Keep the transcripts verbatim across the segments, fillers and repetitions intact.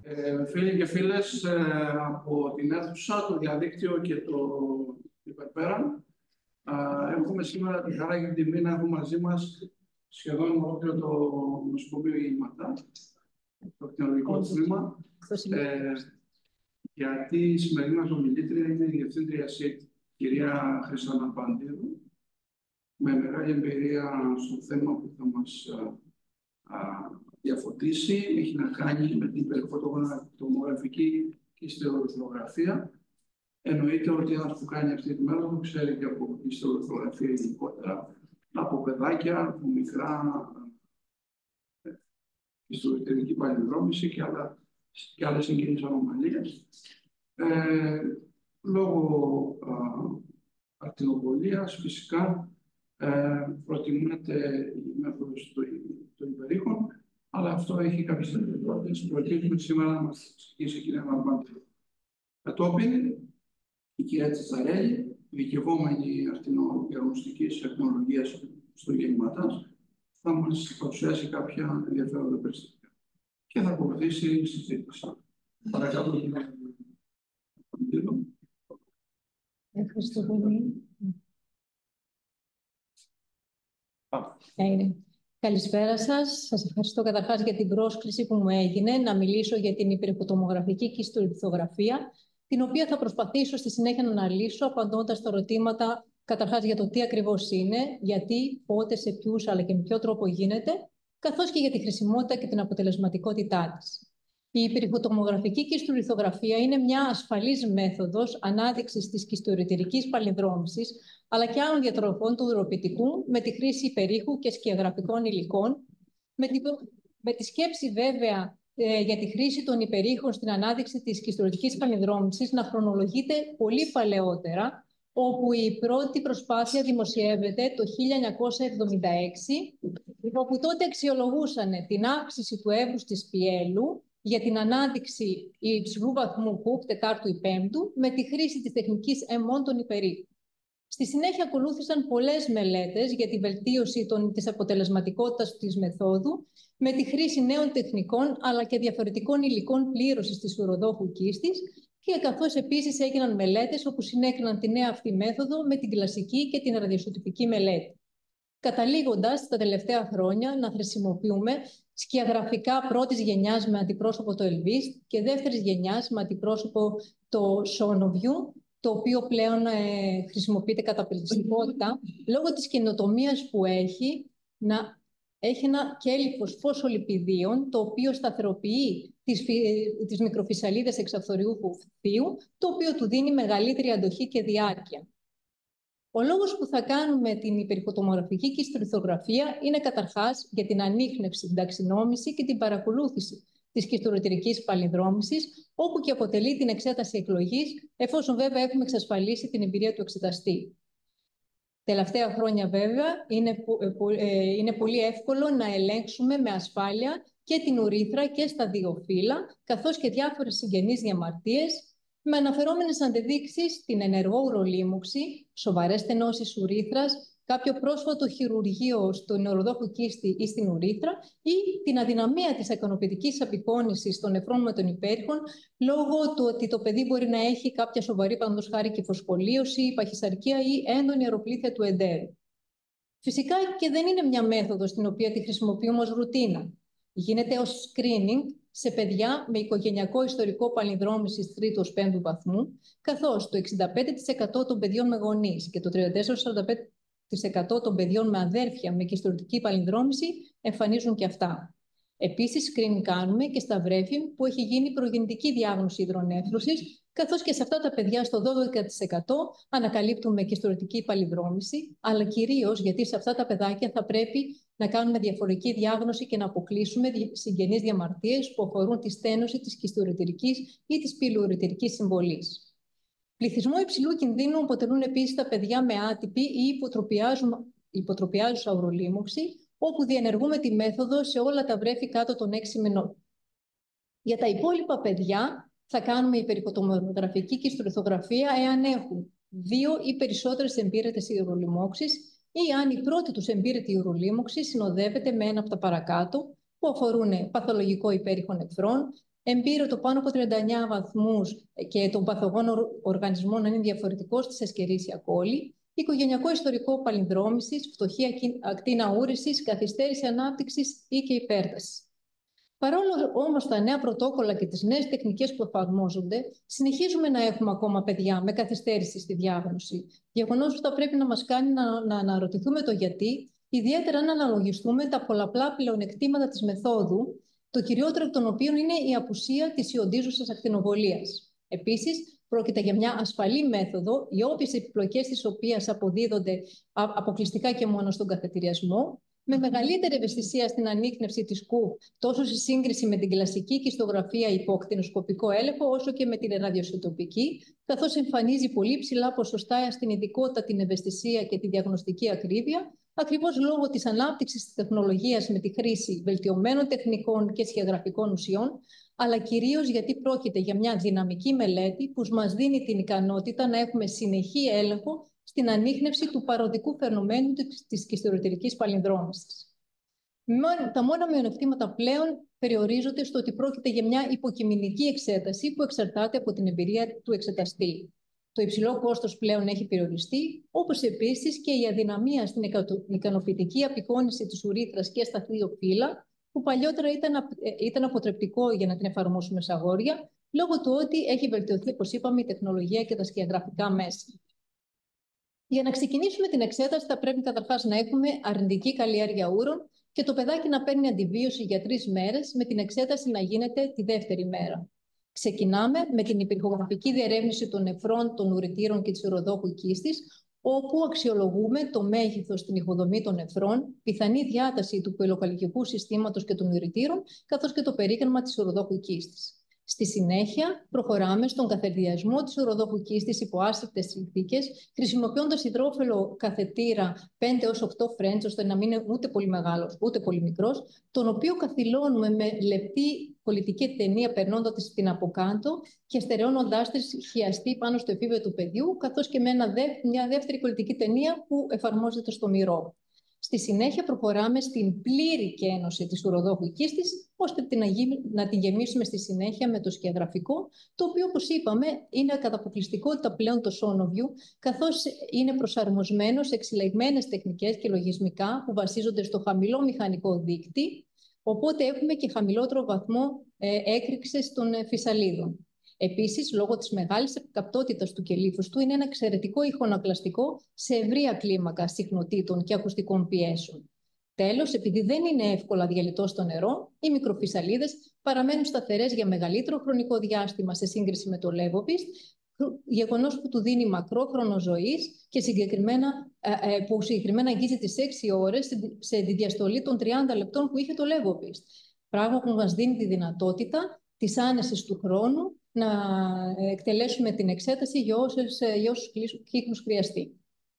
Ε, φίλοι και φίλες ε, από την αίθουσα, το διαδίκτυο και το υπερπέραν, ε, έχουμε σήμερα τη χαρά και την τιμή να έχουμε μαζί μας σχεδόν ολόκληρο το νοσοκομείο Γεννηματά, το κτηνολογικό τμήμα, ε, γιατί η σημερινή μας ομιλήτρια είναι η Διευθύντρια ΣΥΤ, κυρία Χρυσάνα Παντίδου, με μεγάλη εμπειρία στο θέμα που θα μας α, α, διαφωτίσει. Έχει να κάνει με την περιφωτογραφική και ιστιολογραφία. Εννοείται ότι ένας που κάνει αυτή τη μέθοδο ξέρει και από ιστιολογραφία γενικότερα, από παιδάκια, από μικρά ιστιολογική παλινδρόμηση και, άλλα, και άλλες εγγενείς ανομαλίες. Ε, λόγω ακτινοβολίας, φυσικά, ε, προτιμούνται η μέθοδος των υπερήχων, αλλά αυτό έχει κάποιες ιδιαιτερότητες που ελπίζουμε σήμερα να μας εξηγήσει η κυρία Ναρμπάντου. Κατόπιν, η κυρία Τσιτσαρέλη, δικαιωμένη ακτινοδιαγνωστικής τεχνολογίας στο Γεννηματάς, θα μας παρουσιάσει κάποια ενδιαφέροντα περιστατικά και θα ακολουθήσει η συζήτηση. Παρακαλώ, κυρία Παντίδου. Ευχαριστώ πολύ. Ε, καλησπέρα σας. Σας ευχαριστώ καταρχάς για την πρόσκληση που μου έγινε να μιλήσω για την υπερφωτομογραφική και ιστολιθογραφία, την οποία θα προσπαθήσω στη συνέχεια να αναλύσω, απαντώντας στα ερωτήματα καταρχάς για το τι ακριβώς είναι, γιατί, πότε, σε ποιους, αλλά και με ποιο τρόπο γίνεται, καθώς και για τη χρησιμότητα και την αποτελεσματικότητά της. Η υπερφωτομογραφική κυστολιθογραφία είναι μια ασφαλής μέθοδος ανάδειξης της κυστοαιρετηρικής παλινδρόμησης, αλλά και άλλων διατροφών του ουροπιτικού με τη χρήση υπερήχου και σκιαγραφικών υλικών, με τη, με τη σκέψη βέβαια ε, για τη χρήση των υπερήχων στην ανάδειξη της κυστοαιρετικής παλινδρόμησης να χρονολογείται πολύ παλαιότερα, όπου η πρώτη προσπάθεια δημοσιεύεται το χίλια εννιακόσια εβδομήντα έξι, όπου τότε αξιολογούσαν την αύξηση του εύρους της πιέλου για την ανάδειξη υψηλού βαθμού Cook τετάρτου ή πέμπτου με τη χρήση της τεχνικής αιμών των υπερήχων. Στη συνέχεια ακολούθησαν πολλές μελέτες για τη βελτίωση των, της αποτελεσματικότητας της μεθόδου με τη χρήση νέων τεχνικών αλλά και διαφορετικών υλικών πλήρωσης της ουροδόχου κίστης, και καθώς επίσης έγιναν μελέτες όπου συνέκριναν τη νέα αυτή μέθοδο με την κλασική και την ραδιοσωτηπική μελέτη. Καταλήγοντας τα τελευταία χρόνια να χρησιμοποιούμε σκιαγραφικά πρώτης γενιάς με αντιπρόσωπο το Elvist και δεύτερης γενιάς με αντιπρόσωπο το Sonoview, το οποίο πλέον ε, χρησιμοποιείται κατά πληθυστικότητα, λόγω της καινοτομίας που έχει, να έχει ένα κέλυφος φωσφολιπιδίων, το οποίο σταθεροποιεί τις, τις μικροφυσσαλίδες εξαφθοριούχου θείου, το οποίο του δίνει μεγαλύτερη αντοχή και διάρκεια. Ο λόγος που θα κάνουμε την υπερφωτομογραφική κυστολιθογραφία είναι καταρχάς για την ανίχνευση, την ταξινόμηση και την παρακολούθηση της κυστοαιρετηρικής παλινδρόμησης, όπου και αποτελεί την εξέταση εκλογής, εφόσον βέβαια έχουμε εξασφαλίσει την εμπειρία του εξεταστή. Τελευταία χρόνια βέβαια είναι, είναι πολύ εύκολο να ελέγξουμε με ασφάλεια και την ουρήθρα και στα δύο φύλλα, καθώς και διάφορες συγγενείς διαμαρτίες, με αναφερόμενες αντεδείξεις την ενεργό ουρολίμωξη, σοβαρές στενώσεις ουρήθρας, κάποιο πρόσφατο χειρουργείο στον οροδόχο κίστη ή στην ουρήθρα ή την αδυναμία της ικανοποιητικής απεικόνησης των νεφρών με τον υπέρηχον, λόγω του ότι το παιδί μπορεί να έχει κάποια σοβαρή παραδείγματος χάρη κυφοσπολίωση, παχυσαρκία ή έντονη αεροπλήθεια του εντέρου. Φυσικά και δεν είναι μια μέθοδος την οποία τη χρησιμοποιούμε ως ρουτίνα. Γίνεται ως screening σε παιδιά με οικογενειακό ιστορικό παλινδρόμησης τρίτου ως πέμπτου βαθμού, καθώς το εξήντα πέντε τοις εκατό των παιδιών με γονείς και το τριάντα τέσσερα με σαράντα πέντε τοις εκατό των παιδιών με αδέρφια με κυστοαιρετική παλινδρόμηση εμφανίζουν και αυτά. Επίσης, screening κάνουμε και στα βρέφη που έχει γίνει προγεννητική διάγνωση υδρονέφρωσης, καθώς και σε αυτά τα παιδιά στο δώδεκα τοις εκατό ανακαλύπτουμε κυστοαιρετική παλινδρόμηση, αλλά κυρίως γιατί σε αυτά τα παιδάκια θα πρέπει να κάνουμε διαφορετική διάγνωση και να αποκλείσουμε συγγενείς διαμαρτίες που αφορούν τη στένωση της κυστοαιρετηρικής ή της πυλοαιρετηρικής συμβολής. Πληθυσμό υψηλού κινδύνου αποτελούν επίσης τα παιδιά με άτυπη ή υποτροπιάζουσα ουρολίμωξη, όπου διενεργούμε τη μέθοδο σε όλα τα βρέφη κάτω των έξι μηνών. Για τα υπόλοιπα παιδιά θα κάνουμε υπερφωτομογραφική κυστολιθογραφία εάν έχουν δύο ή περισσότερες εμπείρετες ουρολιμώξεις ή αν η πρώτη τους εμπείρετη ουρολίμωξη συνοδεύεται με ένα από τα παρακάτω, που αφορούν παθολογικό υπέρηχο νεφρών, εμπείρετο πάνω από τριάντα εννέα βαθμούς και των παθογόνων οργανισμών να είναι διαφορετικό στις εσκερίσια κόλλη, οικογενειακό ιστορικό παλινδρόμησης, φτωχή ακτίνα ούρησης, καθυστέρηση ανάπτυξης ή και υπέρταση. Παρόλο όμως τα νέα πρωτόκολλα και τις νέες τεχνικές που εφαρμόζονται, συνεχίζουμε να έχουμε ακόμα παιδιά με καθυστέρηση στη διάγνωση. Γεγονός που θα πρέπει να μας κάνει να, να αναρωτηθούμε το γιατί, ιδιαίτερα αν αναλογιστούμε τα πολλαπλά πλεονεκτήματα της μεθόδου, το κυριότερο από των οποίων είναι η απουσία της ιοντίζουσας ακτινοβολίας. Επίσης, πρόκειται για μια ασφαλή μέθοδο, οι όποιες επιπλοκές της οποίας αποδίδονται αποκλειστικά και μόνο στον καθετηριασμό, με μεγαλύτερη ευαισθησία στην ανίκνευση της ΚΟΥ, τόσο σε σύγκριση με την κλασική κυστογραφία υπό ακτινοσκοπικό έλεγχο, όσο και με την ραδιοσιτοπική, καθώς εμφανίζει πολύ ψηλά ποσοστά στην ειδικότητα, την ευαισθησία και τη διαγνωστική ακρίβεια, ακριβώς λόγω της ανάπτυξης της τεχνολογίας με τη χρήση βελτιωμένων τεχνικών και σχεδιαγραφικών ουσιών, αλλά κυρίως γιατί πρόκειται για μια δυναμική μελέτη που μας δίνει την ικανότητα να έχουμε συνεχή έλεγχο στην ανίχνευση του παροδικού φαινομένου της κυστιοριτερικής παλινδρόμησης. Τα μόνα μειονεκτήματα πλέον περιορίζονται στο ότι πρόκειται για μια υποκειμενική εξέταση που εξαρτάται από την εμπειρία του εξεταστή. Το υψηλό κόστος πλέον έχει περιοριστεί, όπως επίσης και η αδυναμία στην ικανοποιητική απεικόνιση της ουρήθρας και στα δύο φύλλα, που παλιότερα ήταν, ήταν αποτρεπτικό για να την εφαρμόσουμε σε αγόρια, λόγω του ότι έχει βελτιωθεί, όπως είπαμε, η τεχνολογία και τα σκιαγραφικά μέσα. Για να ξεκινήσουμε την εξέταση, θα πρέπει καταρχάς να έχουμε αρνητική καλλιέργεια ούρων και το παιδάκι να παίρνει αντιβίωση για τρεις μέρες, με την εξέταση να γίνεται τη δεύτερη μέρα. Ξεκινάμε με την υπηρχογραφική διερεύνηση των νεφρών, των ουρητήρων και της ουροδόχου κίστης, όπου αξιολογούμε το μέγεθος, την ηχοδομή των νεφρών, πιθανή διάταση του ποιλοκαλλικικού συστήματος και των ουρητήρων, καθώς και το περίγραμμα της ουροδόχου κίστης. Στη συνέχεια, προχωράμε στον καθεδριασμό της ουροδόχου κίστης υπό άστρικτες συνθήκες, χρησιμοποιώντας υδρόφυλλο καθετήρα πέντε έως οκτώ φρέντς, ώστε να μην είναι ούτε πολύ μεγάλος ούτε πολύ μικρός, τον οποίο καθυλώνουμε με λεπτή πολιτική ταινία, περνώντας την από κάτω και στερεώνοντάς τη χιαστή πάνω στο εφήβιο του παιδιού, καθώς και με ένα δε, μια δεύτερη πολιτική ταινία που εφαρμόζεται στο μυρό. Στη συνέχεια προχωράμε στην πλήρη κένωση της ουροδόχου κίστης, ώστε να την γεμίσουμε στη συνέχεια με το σκιαγραφικό, το οποίο, όπως είπαμε, είναι κατά αποκλειστικότητα πλέον το Sonoview, καθώς είναι προσαρμοσμένο σε εξελιγμένες τεχνικές και λογισμικά που βασίζονται στο χαμηλό μηχανικό δείκτη, οπότε έχουμε και χαμηλότερο βαθμό ε, έκρηξης των ε, φυσαλίδων. Επίσης, λόγω της μεγάλης καυτότητας του κελύφους του, είναι ένα εξαιρετικό ηχοανακλαστικό σε ευρεία κλίμακα συχνοτήτων και ακουστικών πιέσεων. Τέλος, επειδή δεν είναι εύκολα διαλυτό στο νερό, οι μικροφυσαλίδες παραμένουν σταθερές για μεγαλύτερο χρονικό διάστημα σε σύγκριση με το Levopist, γεγονός που του δίνει μακρόχρονο ζωής και συγκεκριμένα, ε, που συγκεκριμένα αγγίζει τις έξι ώρες σε διαστολή των τριάντα λεπτών που είχε το Levopist. Πράγμα που μας δίνει τη δυνατότητα της άνεσης του χρόνου να εκτελέσουμε την εξέταση για όσους, για όσους κύκλους χρειαστεί.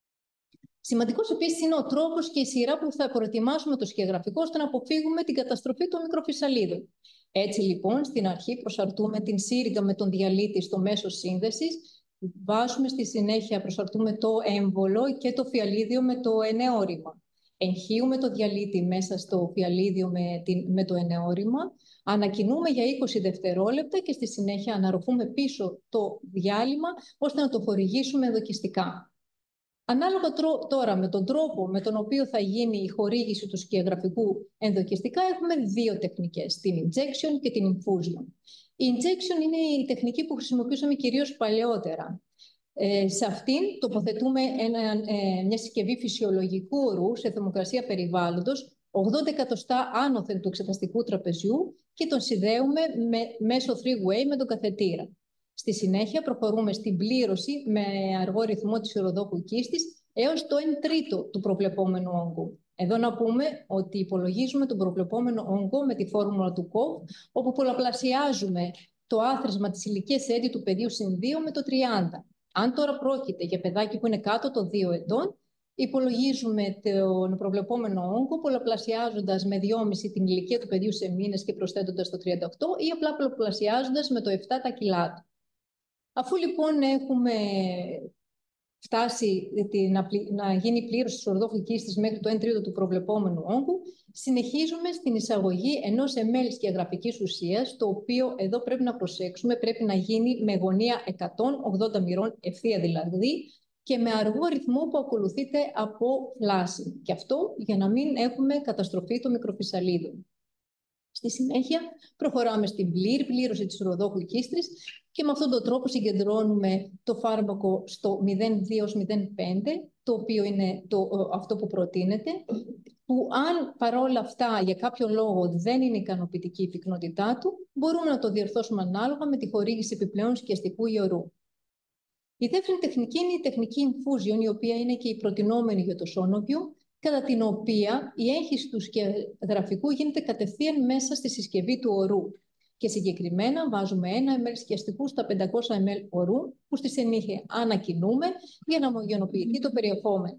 Σημαντικός επίσης είναι ο τρόπος και η σειρά που θα προετοιμάσουμε το σκιαγραφικό, ώστε να αποφύγουμε την καταστροφή των μικροφυσαλίδων. Έτσι λοιπόν, στην αρχή προσαρτούμε την σύριγγα με τον διαλύτη στο μέσο σύνδεσης, βάζουμε στη συνέχεια, προσαρτούμε το έμβολο και το φιαλίδιο με το ενεώρημα. Εγχύουμε το διαλύτη μέσα στο φιαλίδιο με, την, με το ενεώρημα, ανακινούμε για είκοσι δευτερόλεπτα και στη συνέχεια αναρροφούμε πίσω το διάλειμμα, ώστε να το χορηγήσουμε ενδοκιστικά. Ανάλογα τώρα με τον τρόπο με τον οποίο θα γίνει η χορήγηση του σκιαγραφικού ενδοκιστικά, έχουμε δύο τεχνικές, την injection και την infusion. Η injection είναι η τεχνική που χρησιμοποιούσαμε κυρίως παλαιότερα. Ε, σε αυτήν τοποθετούμε ένα, ε, μια συσκευή φυσιολογικού ορού σε θερμοκρασία περιβάλλοντος, ογδόντα εκατοστά άνωθεν του εξεταστικού τραπεζιού, και τον συνδέουμε με, μέσω three-way με τον καθετήρα. Στη συνέχεια προχωρούμε στην πλήρωση με αργό ρυθμό της ουροδόχου κίστης έως το εν τρίτο του προβλεπόμενου όγκου. Εδώ να πούμε ότι υπολογίζουμε τον προβλεπόμενο όγκο με τη φόρμουλα του Koch, όπου πολλαπλασιάζουμε το άθροισμα της ηλικίας έντη του παιδιού συν δύο με το τριάντα. Αν τώρα πρόκειται για παιδάκι που είναι κάτω των δύο ετών, υπολογίζουμε τον προβλεπόμενο όγκο πολλαπλασιάζοντας με δυόμισι την ηλικία του παιδιού σε μήνες και προσθέτοντας το τριάντα οκτώ, ή απλά πολλαπλασιάζοντας με το επτά τα κιλά του. Αφού λοιπόν έχουμε φτάσει την, να γίνει πλήρωση της ορδόχου κίστης μέχρι το ένα τρίτο του προβλεπόμενου όγκου, συνεχίζουμε στην εισαγωγή ενός εμ ελ σκιαγραφικής ουσίας, το οποίο εδώ πρέπει να προσέξουμε, πρέπει να γίνει με γωνία εκατόν ογδόντα μοιρών, ευθεία δηλαδή, και με αργό ρυθμό που ακολουθείται από φλάση. Και αυτό για να μην έχουμε καταστροφή των μικροφυσαλίδων. Στη συνέχεια προχωράμε στην πλήρη πλήρωση της οροδόχου κίστρης και με αυτόν τον τρόπο συγκεντρώνουμε το φάρμακο στο μηδέν κόμμα δύο έως μηδέν κόμμα πέντε, το οποίο είναι το, αυτό που προτείνεται, που αν παρόλα αυτά για κάποιο λόγο δεν είναι ικανοποιητική η πυκνότητά του, μπορούμε να το διορθώσουμε ανάλογα με τη χορήγηση επιπλέον σκιαστικού ιωρού. Η δεύτερη τεχνική είναι η τεχνική infusion, η οποία είναι και η προτινόμενη για το Σόνοβιου, κατά την οποία η έγχυση του σκιαγραφικού γίνεται κατευθείαν μέσα στη συσκευή του ορού. Και συγκεκριμένα βάζουμε ένα εμ ελ σκιαστικού στα πεντακόσια εμ ελ ορού, που στη συνέχεια ανακοινούμε για να ομογενοποιηθεί το περιεχόμενο.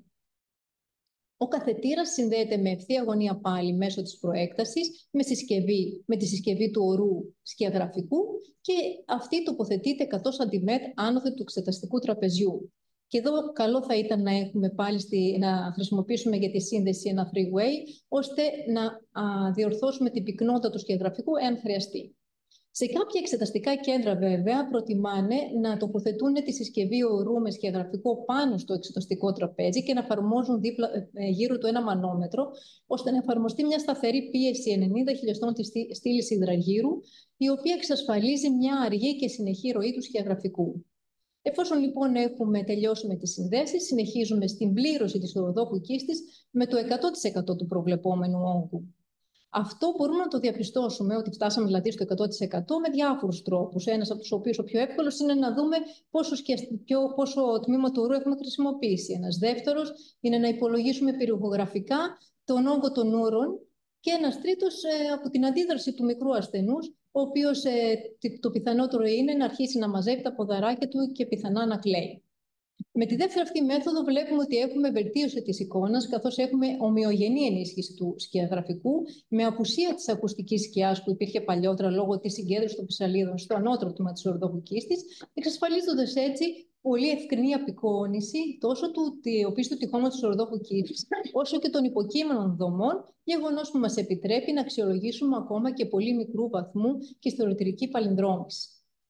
Ο καθετήρας συνδέεται με ευθεία γωνία πάλι μέσω της προέκτασης με, συσκευή, με τη συσκευή του ορού σκιαγραφικού και αυτή τοποθετείται εκατό σαντιμέτρ άνωθεν του εξεταστικού τραπεζιού. Και εδώ καλό θα ήταν να έχουμε πάλι στη, να χρησιμοποιήσουμε για τη σύνδεση ένα three-way, ώστε να α, διορθώσουμε την πυκνότητα του σκιαγραφικού εάν χρειαστεί. Σε κάποια εξεταστικά κέντρα, βέβαια, προτιμάνε να τοποθετούν τη συσκευή ορού με σκιαγραφικό πάνω στο εξεταστικό τραπέζι και να εφαρμόζουν δίπλα, γύρω του ένα μανόμετρο, ώστε να εφαρμοστεί μια σταθερή πίεση ενενήντα χιλιοστών της στήλης υδραγύρου, η οποία εξασφαλίζει μια αργή και συνεχή ροή του σκιαγραφικού. Εφόσον λοιπόν έχουμε τελειώσει με τις συνδέσεις, συνεχίζουμε στην πλήρωση της οροδόχου κίστης με το εκατό τοις εκατό του προβλεπόμενου όγκου. Αυτό μπορούμε να το διαπιστώσουμε, ότι φτάσαμε δηλαδή στο εκατό τοις εκατό με διάφορους τρόπους. Ένας από τους οποίους ο πιο εύκολος είναι να δούμε πόσο, ποιο, πόσο τμήμα του ορού έχουμε χρησιμοποιήσει. Ένας δεύτερος είναι να υπολογίσουμε περιοχογραφικά τον όγκο των ούρων και ένας τρίτος ε, από την αντίδραση του μικρού ασθενούς, ο οποίος ε, το πιθανότερο είναι να αρχίσει να μαζεύει τα ποδαράκια του και πιθανά να κλαίει. Με τη δεύτερη αυτή μέθοδο βλέπουμε ότι έχουμε βελτίωση της εικόνας, καθώς έχουμε ομοιογενή ενίσχυση του σκιαγραφικού, με απουσία της ακουστικής σκιάς που υπήρχε παλιότερα λόγω της συγκέντρωσης των ψαλίδων στο ανώτερο τμήμα της οροδόχου κίστης, εξασφαλίζοντας έτσι πολύ ευκρινή απεικόνηση τόσο του οπίστου τυχώματος της οροδόχου κίστης, όσο και των υποκείμενων δομών, γεγονός που μας επιτρέπει να αξιολογήσουμε ακόμα και πολύ μικρού βαθμού και ιστορητική παλινδρόμηση.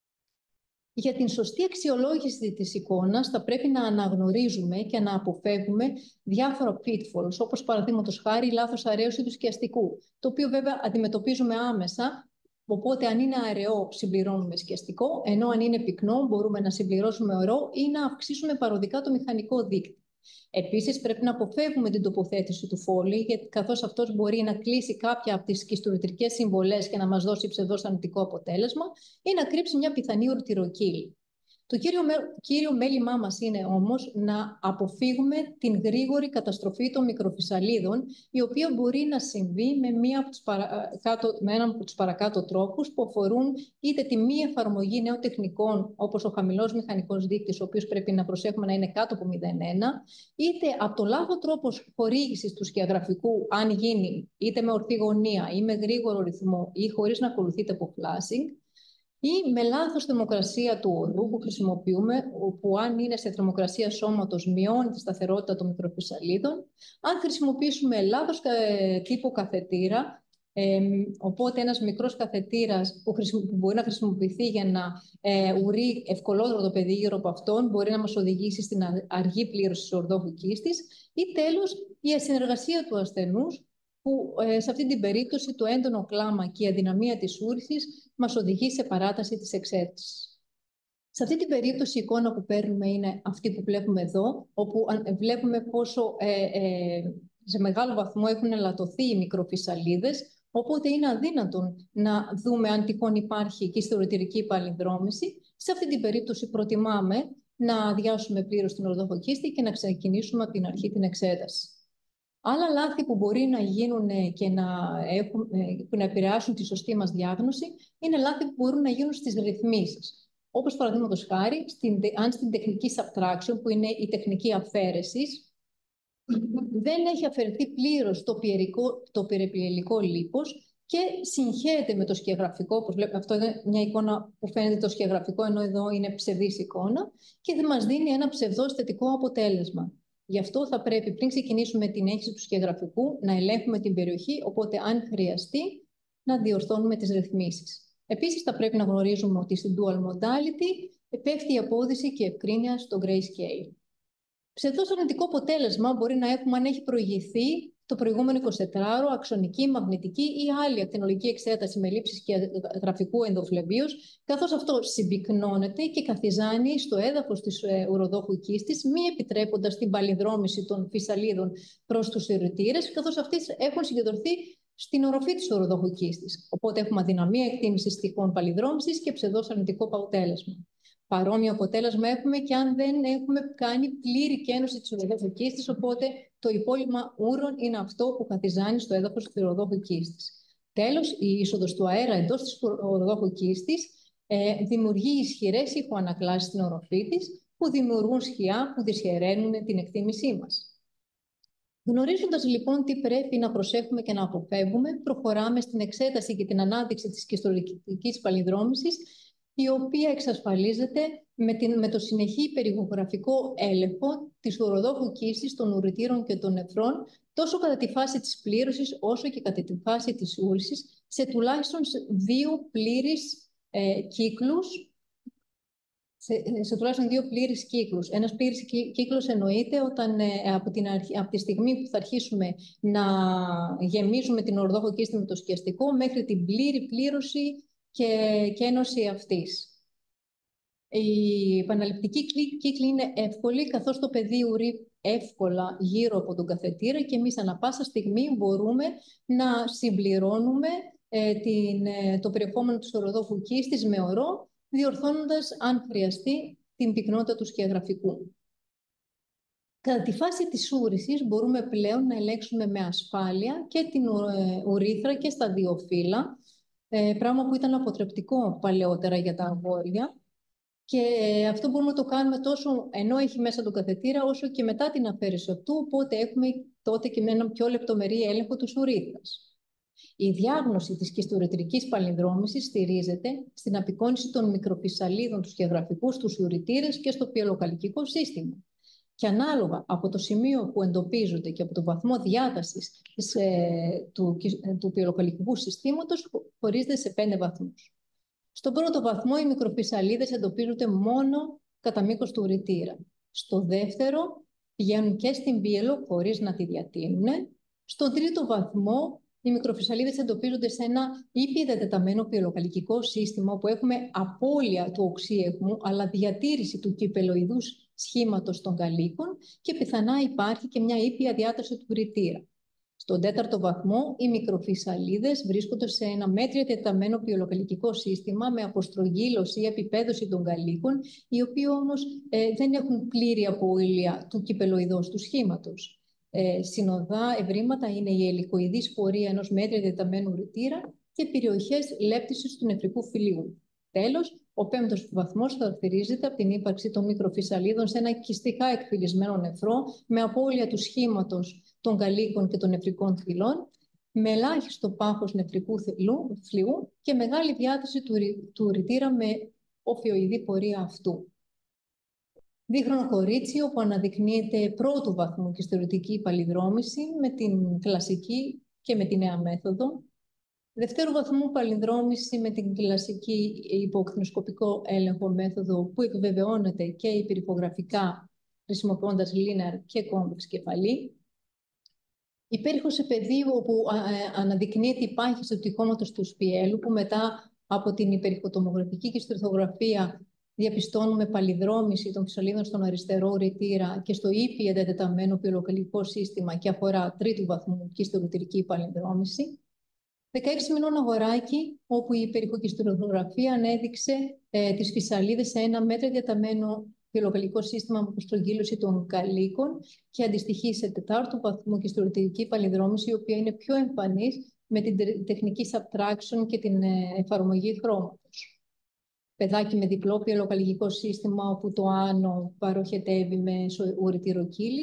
Για την σωστή αξιολόγηση της εικόνας θα πρέπει να αναγνωρίζουμε και να αποφεύγουμε διάφορα pitfalls, όπως παραδείγματος χάρη η λάθος αρέωση του σκιαστικού, το οποίο βέβαια αντιμετωπίζουμε άμεσα, οπότε αν είναι αραιό συμπληρώνουμε σκιαστικό, ενώ αν είναι πυκνό μπορούμε να συμπληρώσουμε ορό ή να αυξήσουμε παροδικά το μηχανικό δείκτη. Επίσης, πρέπει να αποφεύγουμε την τοποθέτηση του φόλι, γιατί καθώς αυτός μπορεί να κλείσει κάποια από τις σκιστουρητρικές συμβολές και να μας δώσει ψευδώς αρνητικό αποτέλεσμα ή να κρύψει μια πιθανή ορτυροκύλη. Το κύριο, κύριο μέλημά μας είναι όμως να αποφύγουμε την γρήγορη καταστροφή των μικροφυσαλίδων, η οποία μπορεί να συμβεί με, μία από τους παρακάτω, με έναν από τους παρακάτω τρόπους που αφορούν είτε τη μη εφαρμογή νέων τεχνικών, όπως ο χαμηλός μηχανικός δείκτης, ο οποίος πρέπει να προσέχουμε να είναι κάτω από μηδέν κόμμα ένα, είτε από το λάθος τρόπο χορήγησης του σκιαγραφικού, αν γίνει είτε με ορθή γωνία ή με γρήγορο ρυθμό ή χωρίς να ακολουθείται από flashing, ή με λάθος θερμοκρασία του ορού που χρησιμοποιούμε, όπου αν είναι σε θερμοκρασία σώματος μειώνει τη σταθερότητα των μικροφυσαλίδων. Αν χρησιμοποιήσουμε λάθος τύπο καθετήρα, ε, οπότε ένας μικρός καθετήρας που, που μπορεί να χρησιμοποιηθεί για να ε, ουρεί ευκολότερο το παιδί γύρω από αυτόν, μπορεί να μας οδηγήσει στην αργή πλήρωση της ορδόχου κίστης. Ή τέλος, η ασυνεργασία του ασθενούς, που ε, σε αυτή την περίπτωση το έντονο κλάμα και η αδυναμία της ούρησης μας οδηγεί σε παράταση της εξέτησης. Σε αυτή την περίπτωση η εικόνα που παίρνουμε είναι αυτή που βλέπουμε εδώ, όπου βλέπουμε πόσο ε, ε, σε μεγάλο βαθμό έχουν ελαττωθεί οι μικροφυσαλίδες, οπότε είναι αδύνατον να δούμε αν τυχόν υπάρχει και ιστορητική παλινδρόμηση. Σε αυτή την περίπτωση προτιμάμε να αδειάσουμε πλήρως την ορδόχο κίστη και να ξεκινήσουμε από την αρχή την εξέταση. Άλλα λάθη που μπορεί να γίνουν και να, έχουν, που να επηρεάσουν τη σωστή μας διάγνωση είναι λάθη που μπορούν να γίνουν στις ρυθμίσεις. Όπως παραδείγματος χάρη, στην, αν στην τεχνική subtraction, που είναι η τεχνική αφαίρεσης, δεν έχει αφαιρεθεί πλήρως το, το περιπιελικό λίπος και συγχέεται με το σκιαγραφικό, όπως βλέπουμε. Αυτό είναι μια εικόνα που φαίνεται το σκιαγραφικό, ενώ εδώ είναι ψευδής εικόνα, και δεν μας δίνει ένα ψευδός θετικό αποτέλεσμα. Γι' αυτό θα πρέπει πριν ξεκινήσουμε την έγχυση του σκιαγραφικού να ελέγχουμε την περιοχή, οπότε αν χρειαστεί να διορθώνουμε τις ρυθμίσεις. Επίσης θα πρέπει να γνωρίζουμε ότι στην dual modality πέφτει η απόδυση και ευκρίνεια στο grayscale. Ψευδός αρνητικό αποτέλεσμα μπορεί να έχουμε αν έχει προηγηθεί το προηγούμενο εικοσιτετράωρο αξονική, μαγνητική ή άλλη ακτινολογική εξέταση με λήψη σκιαγραφικού ενδοφλεβίους, καθώς αυτό συμπυκνώνεται και καθιζάνει στο έδαφος της ουροδόχου κίστης, μη επιτρέποντας την παλινδρόμηση των φυσαλίδων προς τους ουρητήρες, καθώς αυτές έχουν συγκεντρωθεί στην οροφή της ουροδόχου κίστης. Οπότε έχουμε αδυναμία εκτίμησης τυχών παλινδρόμησης και ψευδός αρνητικό αποτέλεσμα. Παρόμοιο αποτέλεσμα έχουμε και αν δεν έχουμε κάνει πλήρη κένωση της ουροδόχου κίστης, οπότε το υπόλοιπο ούρων είναι αυτό που καθιζάνει στο έδαφος της ουροδόχου κίστης. Τέλος, η είσοδος του αέρα εντός της ουροδόχου κίστης ε, δημιουργεί ισχυρές ηχοανακλάσεις στην οροφή της, που δημιουργούν σκιά που δυσχεραίνουν την εκτίμησή μας. Γνωρίζοντας λοιπόν τι πρέπει να προσέχουμε και να αποφεύγουμε, προχωράμε στην εξέταση και την ανάδειξη της κυστολικής παλινδρόμησης, η οποία εξασφαλίζεται με, την, με το συνεχή περιγραφικό έλεγχο της ουροδόχου κίστης των ουρητήρων και των νεφρών, τόσο κατά τη φάση της πλήρωσης, όσο και κατά τη φάση της ούρησης, σε τουλάχιστον δύο πλήρεις ε, κύκλους, σε, σε τουλάχιστον δύο πλήρεις κύκλους. Ένας πλήρης κύκλος εννοείται όταν ε, από, την αρχή, από τη στιγμή που θα αρχίσουμε να γεμίζουμε την ουροδόχο κίστη με το σκιαστικό, μέχρι την πλήρη πλήρωση και κένωση αυτής. Η επαναληπτική κύκλη είναι εύκολη, καθώς το παιδί ουρεί εύκολα γύρω από τον καθετήρα και εμείς ανά πάσα στιγμή μπορούμε να συμπληρώνουμε ε, την, ε, το περιεχόμενο της ουροδόχου κίστης με ορό, διορθώνοντας, αν χρειαστεί, την πυκνότητα του σκιαγραφικού. Κατά τη φάση της ούρησης μπορούμε πλέον να ελέγξουμε με ασφάλεια και την ε, ουρήθρα και στα δύο φύλλα, ε, πράγμα που ήταν αποτρεπτικό παλαιότερα για τα αγόρια. Και αυτό μπορούμε να το κάνουμε τόσο ενώ έχει μέσα τον καθετήρα, όσο και μετά την αφαίρεση αυτού, οπότε έχουμε τότε και με έναν πιο λεπτομερή έλεγχο της ουρήθρας. Η διάγνωση της κυστοουρητρικής παλινδρόμησης στηρίζεται στην απεικόνιση των μικροφυσαλίδων του σκιαγραφικού στους ουρητήρες και στο πιελοκαλικικό σύστημα. Και ανάλογα από το σημείο που εντοπίζονται και από το βαθμό διάτασης της, ε, του, του πιελοκαλικικού συστήματος, χωρίζεται σε πέντε βαθμούς. Στον πρώτο βαθμό, οι μικροφυσαλίδες εντοπίζονται μόνο κατά μήκος του ουρητήρα. Στο δεύτερο, πηγαίνουν και στην πίελο χωρίς να τη διατείνουν. Στον τρίτο βαθμό, οι μικροφυσαλίδες εντοπίζονται σε ένα ήπια διατεταμένο πιελοκαλικικό σύστημα, όπου έχουμε απώλεια του οξύεχμου, αλλά διατήρηση του κυπελοειδούς σχήματος των καλύκων και πιθανά υπάρχει και μια ήπια διάταση του ουρητήρα. Στον τέταρτο βαθμό, οι μικροφυσαλίδες βρίσκονται σε ένα μέτρια διατεταμένο πιελοκαλικικό σύστημα με αποστρογγύλωση ή επιπέδωση των καλύκων, οι οποίοι όμως ε, δεν έχουν πλήρη απώλεια του κυπελοειδούς του σχήματος. Ε, συνοδά ευρήματα είναι η ελικοειδής πορεία ενός μέτρια διατεταμένου ουρητήρα και περιοχές λέπτισης του νεφρικού φυλίου. Τέλος, ο πέμπτος βαθμός χαρακτηρίζεται από την ύπαρξη των μικροφυσαλίδων σε ένα κυστικά εκφυλισμένο νεφρό με απώλεια του σχήματος των καλύκων και των νεφρικών φυλών, με ελάχιστο πάχος νεφρικού φλοιού και μεγάλη διάθεση του, του ουρητήρα με οφιοειδή πορεία αυτού. Δείχνω κορίτσι όπου αναδεικνύεται πρώτου βαθμού κυστοουρητρική παλινδρόμηση με την κλασική και με τη νέα μέθοδο. Δευτέρου βαθμού παλινδρόμηση με την κλασική υποκτινοσκοπικό έλεγχο μέθοδο που επιβεβαιώνεται και υπερυφογραφικά χρησιμοποιώντας linear και convex κεφαλή. Υπέρηχο σε πεδίο όπου αναδεικνύεται η πάχυση του τυχώματος του σπιέλου, που μετά από την υπερηχοτομογραφική κυστορθογραφία διαπιστώνουμε παλινδρόμηση των φυσαλίδων στον αριστερό ουρητήρα και στο ήπια διατεταμένο πιελοκαλικό σύστημα και αφορά τρίτου βαθμού κυστορητρική παλινδρόμηση. δεκαέξι μηνών αγοράκι, όπου η υπερηχοκυστορθογραφία ανέδειξε ε, τις φυσαλίδες σε ένα μέτρια διαταμένο πιελοκαλικό σύστημα με αποστρογγύλωση των καλύκων και αντιστοιχεί σε τετάρτου βαθμού κυστορητρική παλινδρόμηση, η οποία είναι πιο εμφανής με την τεχνική subtraction και την ε, εφαρμογή χρώματος. Παιδάκι με διπλό πιελοκαλικικό σύστημα, όπου το άνω παροχετεύει με ουρητήρο κύλης,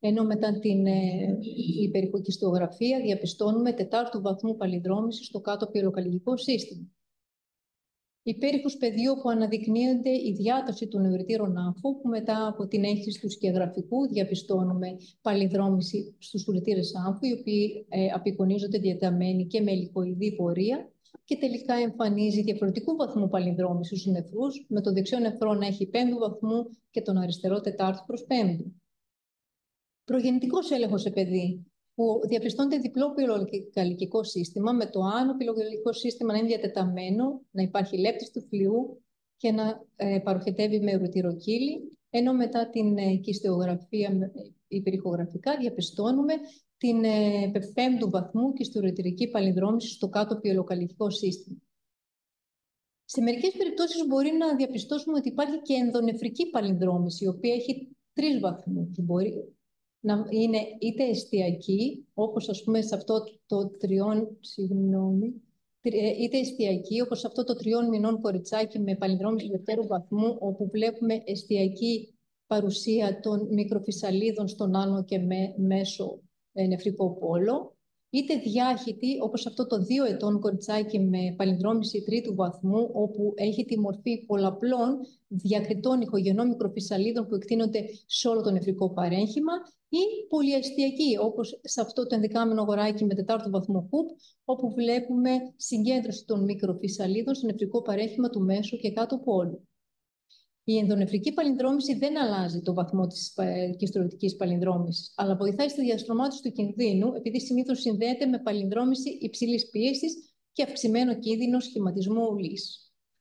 ενώ μετά την ε, υπερηχοκιστογραφία διαπιστώνουμε τετάρτου βαθμού παλινδρόμηση στο κάτω πιελοκαλλιδικό σύστημα. Υπέρηχους πεδίου όπου αναδεικνύονται η διάταση του νευριτήρων άφου, που μετά από την έγχυση του σκιαγραφικού διαπιστώνουμε παλινδρόμηση στους ουρητήρες άμφου, οι οποίοι ε, απεικονίζονται διαταμένοι και με ελικοειδή πορεία, και τελικά εμφανίζει διαφορετικού βαθμού παλινδρόμηση στους νεφρούς, με το δεξιό νεφρό να έχει πέμπτου βαθμού και τον αριστερό τετάρτου προς πέμπτου. Προγεννητικός έλεγχος σε παιδί, που διαπιστώνεται διπλό πυλοκαλλικό σύστημα, με το άνω πυλοκαλλικό σύστημα να είναι διατεταμένο, να υπάρχει λέπτης του φλοιού και να ε, παροχετεύει με ουρητηροκύλι, ενώ μετά την ε, κυστεογραφία υπερηχογραφικά διαπιστώνουμε την ε, πέμπτου βαθμού κυστοουρητηρική παλινδρόμηση στο κάτω πυλοκαλλικό σύστημα. Σε μερικές περιπτώσεις μπορεί να διαπιστώσουμε ότι υπάρχει και ενδονεφρική παλινδρόμηση, η οποία έχει τρεις βαθμούς. Μπορεί να είναι είτε εστιακή, όπως ας πούμε σε αυτό το τριών, συγγνώμη, είτε εστιακή, όπως αυτό το τριών μηνών κοριτσάκι με παλινδρόμηση δευτέρου βαθμού, όπου βλέπουμε εστιακή παρουσία των μικροφυσαλίδων στον άνω και με, μέσο ε, νεφρικό πόλο, είτε διάχυτη, όπως αυτό το δύο ετών κοριτσάκι με παλινδρόμηση τρίτου βαθμού, όπου έχει τη μορφή πολλαπλών διακριτών ηχογενών μικροφυσαλίδων που εκτείνονται σε όλο το νεφρικό παρέγχημα, ή πολυαστιακή, όπως σε αυτό το ενδεκάμενο αγοράκι με τετάρτο βαθμό Χουπ, όπου βλέπουμε συγκέντρωση των μικροφυσαλίδων στο νεφρικό παρέγχημα του μέσου και κάτω πόλου. Η ενδονεφρική παλινδρόμηση δεν αλλάζει το βαθμό της κυστορωτικής παλινδρόμησης, αλλά βοηθάει στη διαστρωμάτωση του κινδύνου, επειδή συνήθως συνδέεται με παλινδρόμηση υψηλής πίεσης και αυξημένο κίνδυνο σχηματισμού ουλής.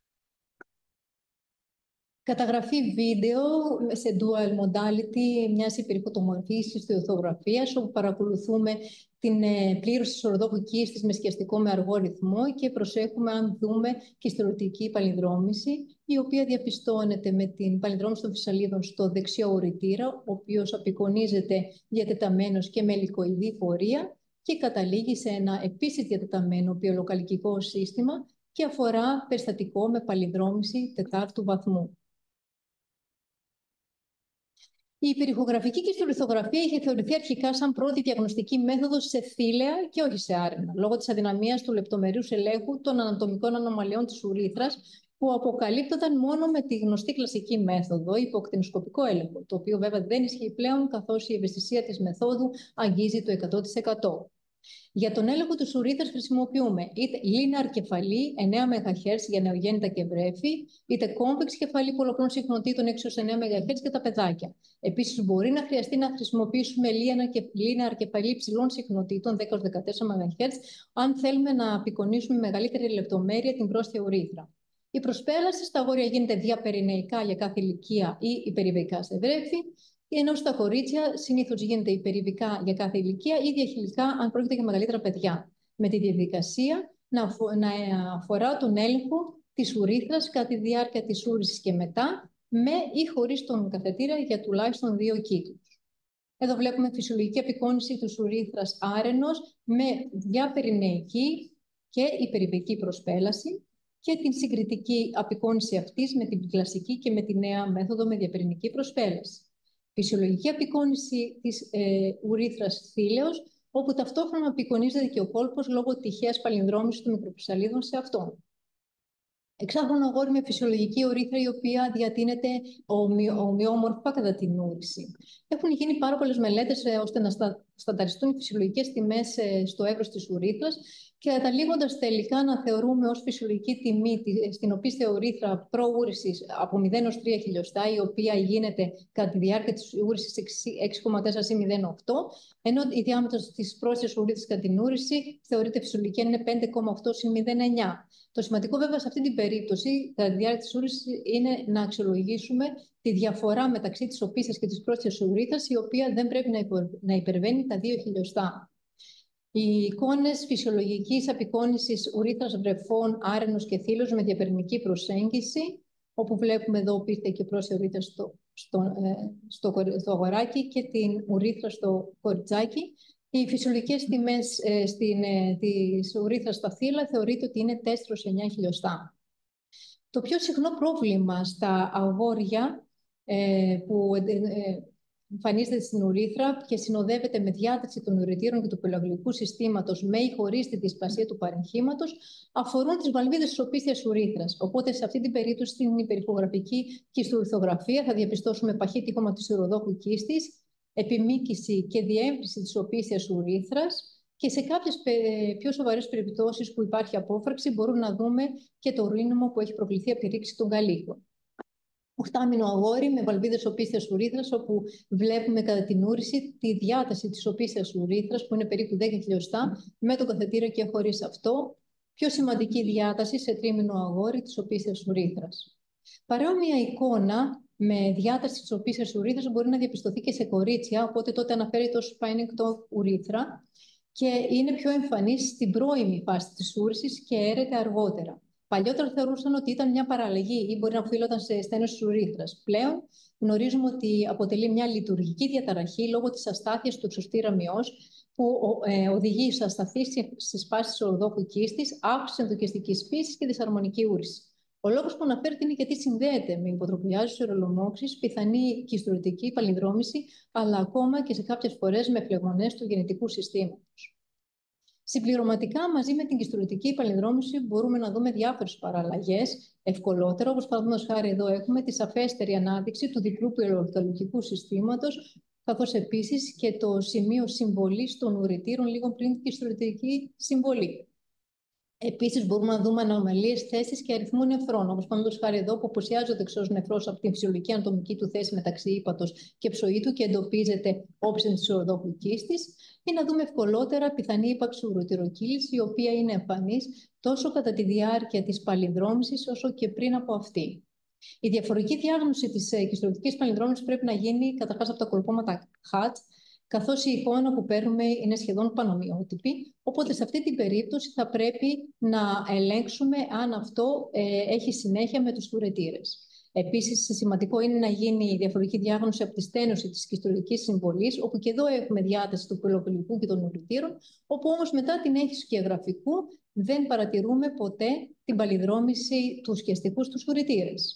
Καταγραφή βίντεο σε dual modality μιας υπερηχοτομορφής ιστιοθογραφίας, όπου παρακολουθούμε την πλήρωση της οροδόχου κίστης με σκιαστικό με αργό ρυθμό και προσέχουμε αν δούμε κυστορωτική παλινδρόμηση, η οποία διαπιστώνεται με την παλινδρόμηση των φυσαλίδων στο δεξιό ουρητήρα, ο οποίος απεικονίζεται διατεταμένος και με ελικοειδή πορεία και καταλήγει σε ένα επίσης διατεταμένο πιελοκαλλικό σύστημα και αφορά περιστατικό με παλινδρόμηση τετάρτου βαθμού. Η υπερηχογραφική κυστολιθογραφία είχε θεωρηθεί αρχικά σαν πρώτη διαγνωστική μέθοδος σε θήλαια και όχι σε άρενα, λόγω της αδυναμίας του λεπτομερούς ελέγχου των ανατομικών ανομαλιών της ουρήθρας, που αποκαλύπτονταν μόνο με τη γνωστή κλασική μέθοδο, υποκτινοσκοπικό έλεγχο, το οποίο βέβαια δεν ισχύει πλέον, καθώς η ευαισθησία της μεθόδου αγγίζει το εκατό τοις εκατό. Για τον έλεγχο της ουρήθρας χρησιμοποιούμε είτε linear κεφαλή εννέα μεγαχέρτζ για νεογέννητα και βρέφη, είτε convex κεφαλή πολλαπλών συχνοτήτων έξι έως εννέα μεγαχέρτζ για τα παιδάκια. Επίσης, μπορεί να χρειαστεί να χρησιμοποιήσουμε linear κεφαλή υψηλών συχνοτήτων δέκα έως δεκατέσσερα μεγαχέρτζ, αν θέλουμε να απεικονίσουμε με μεγαλύτερη λεπτομέρεια την πρόσθετη ουρήθρα. Η προσπέλαση στα αγόρια γίνεται διαπερινεϊκά για κάθε ηλικία ή υπερηβικά σε βρέφη, ενώ στα κορίτσια συνήθως γίνεται υπερηβικά για κάθε ηλικία ή διαχειλικά αν πρόκειται για μεγαλύτερα παιδιά, με τη διαδικασία να αφορά τον έλεγχο της ουρήθρας κατά τη διάρκεια της ούρησης και μετά, με ή χωρίς τον καθετήρα για τουλάχιστον δύο κύκλους. Εδώ βλέπουμε φυσιολογική απεικόνιση της ουρήθρας άρενος με διαπερινεϊκή και υπερηβική προσπέλαση και την συγκριτική απεικόνιση αυτής με την κλασική και με τη νέα μέθοδο με διαπερινική προσπέλαση. Φυσιολογική απεικόνιση της ε, ουρήθρας θήλεως, όπου ταυτόχρονα απεικονίζεται και ο κόλπος λόγω τυχαίας παλινδρόμησης των μικροφυσαλίδων σε αυτόν. Εξάχρονο αγόρι με φυσιολογική ουρήθρα, η οποία διατείνεται ομοιόμορφα κατά την ούρηση. Έχουν γίνει πάρα πολλές μελέτες ε, ώστε να στα, στανταριστούν οι φυσιολογικές τιμές ε, στο εύρος της ουρήθρας, και καταλήγοντας τελικά να θεωρούμε ως φυσιολογική τιμή στην οποία ουρήθρα προούρησης από μηδέν έως τρία χιλιοστά, η οποία γίνεται κατά τη διάρκεια της ούρησης έξι κόμμα τέσσερα συν μηδέν κόμμα οκτώ, ενώ η διάμετρος της πρόσθετης ουρήθρας κατά την ούρηση θεωρείται φυσιολογική αν είναι πέντε κόμμα οκτώ συν μηδέν κόμμα εννιά. Το σημαντικό βέβαια σε αυτή την περίπτωση, κατά τη διάρκεια της ούρησης, είναι να αξιολογήσουμε τη διαφορά μεταξύ της οπίστας και της πρόσθετης ουρήθρας, η οποία δεν πρέπει να υπερβαίνει τα δύο χιλιοστά. Οι εικόνες φυσιολογικής απεικόνησης ουρήθρας βρεφών, άρενος και θήλος με διαπερινική προσέγγιση, όπου βλέπουμε εδώ οπίστα και πρόσθετη ουρήθρα στο, στο, στο, στο αγοράκι και την ουρήθρα στο κοριτσάκι. Οι φυσιολογικές τιμές ε, στην, ε, της ουρήθρας στα θύλα θεωρείται ότι είναι τέσσερα έως εννιά χιλιοστά. Το πιο συχνό πρόβλημα στα αγόρια ε, που ε, εμφανίζεται στην ουρήθρα και συνοδεύεται με διάταξη των ουρητήρων και του πελαγγλικού συστήματος με ή χωρίς τη δυσπλασία του παρεγχήματος, αφορούν τις βαλβίδες της οπίστιας ουρήθρας. Οπότε, σε αυτή την περίπτωση, στην υπερηχογραφική κιστουρηθογραφία θα διαπιστώσουμε παχύ τείχομα της ουροδόχου κίστης, επιμήκυση και διέμφυση της οπίστιας ουρήθρας. Και σε κάποιες πιο σοβαρές περιπτώσεις που υπάρχει απόφραξη, μπορούμε να δούμε και το ρήνομο που έχει προκληθεί από τη ρήξη των καλύχων. Οχτάμινο αγόρι με βαλβίδες οπίστιας ουρήθρας, όπου βλέπουμε κατά την ούρηση τη διάταση της οπίστιας ουρήθρας, που είναι περίπου δέκα χιλιοστά, με το καθετήριο και χωρίς αυτό. Πιο σημαντική διάταση σε τρίμηνο αγόρι της οπίστιας ουρήθρας. Παρόμοια εικόνα με διάταση της οπίστιας ουρήθρας μπορεί να διαπιστωθεί και σε κορίτσια, οπότε τότε αναφέρεται ως σπάινικτο ουρήθρα και είναι πιο εμφανής στην πρώιμη φάση της ούρησης και έρεται αργότερα. Παλιότερα θεωρούσαν ότι ήταν μια παραλλαγή ή μπορεί να οφείλονταν σε στένωση της ουρήθρας. Πλέον γνωρίζουμε ότι αποτελεί μια λειτουργική διαταραχή λόγω της αστάθειας του εξωστήρα μειός, που ε, οδηγεί σε ασταθείς συσπάσεις της οροδόχου κίστης, αύξηση ενδοκιστικής φύσης και δυσαρμονική ούρηση. Ο λόγος που αναφέρεται είναι γιατί συνδέεται με υποτροπιάζουσες ουρολομόξεις, πιθανή κιστουρητική παλινδρόμηση, αλλά ακόμα και σε κάποιες φορές με φλεγμονές του γεννητικού συστήματος. Συμπληρωματικά, μαζί με την κιστουρητική παλινδρόμηση, μπορούμε να δούμε διάφορες παραλλαγές ευκολότερα, όπως παραδείγματος χάρη εδώ έχουμε τη σαφέστερη ανάδειξη του διπλού πυροδοχτολογικού συστήματος, καθώς επίσης και το σημείο συμβολής των ουρητήρων λίγο πριν την κιστουρητική συμβολή. Επίσης, μπορούμε να δούμε ανομαλίες θέσης και αριθμού νεφρών, όπως παραδείγματος χάρη εδώ, που απουσιάζει ο δεξιός νεφρός από την φυσιολογική ανατομική του θέση μεταξύ ύπατος και ψωήτου και εντοπίζεται όψεν της οροδόχου κίστης, ή να δούμε ευκολότερα πιθανή ύπαρξη ουροτηροκύλης, η οποία είναι εμφανής τόσο κατά τη διάρκεια της παλινδρόμησης όσο και πριν από αυτή. Η διαφορετική διάγνωση της κιστουρητικής παλινδρόμησης πρέπει να γίνει καταρχάς από τα κολπώματα Χατ, καθώς η εικόνα που παίρνουμε είναι σχεδόν πανομοιότυπη, οπότε σε αυτή την περίπτωση θα πρέπει να ελέγξουμε αν αυτό ε, έχει συνέχεια με τους ουρετήρες. Επίσης, σημαντικό είναι να γίνει η διαφορετική διάγνωση από τη στένωση της κιστουρητικής συμβολής, όπου και εδώ έχουμε διάταση του πελοκυλικού και των ουρητήρων, όπου όμως μετά την έγχυση του εγγραφικού δεν παρατηρούμε ποτέ την παλινδρόμηση του σκιαστικού στους ουρητήρες.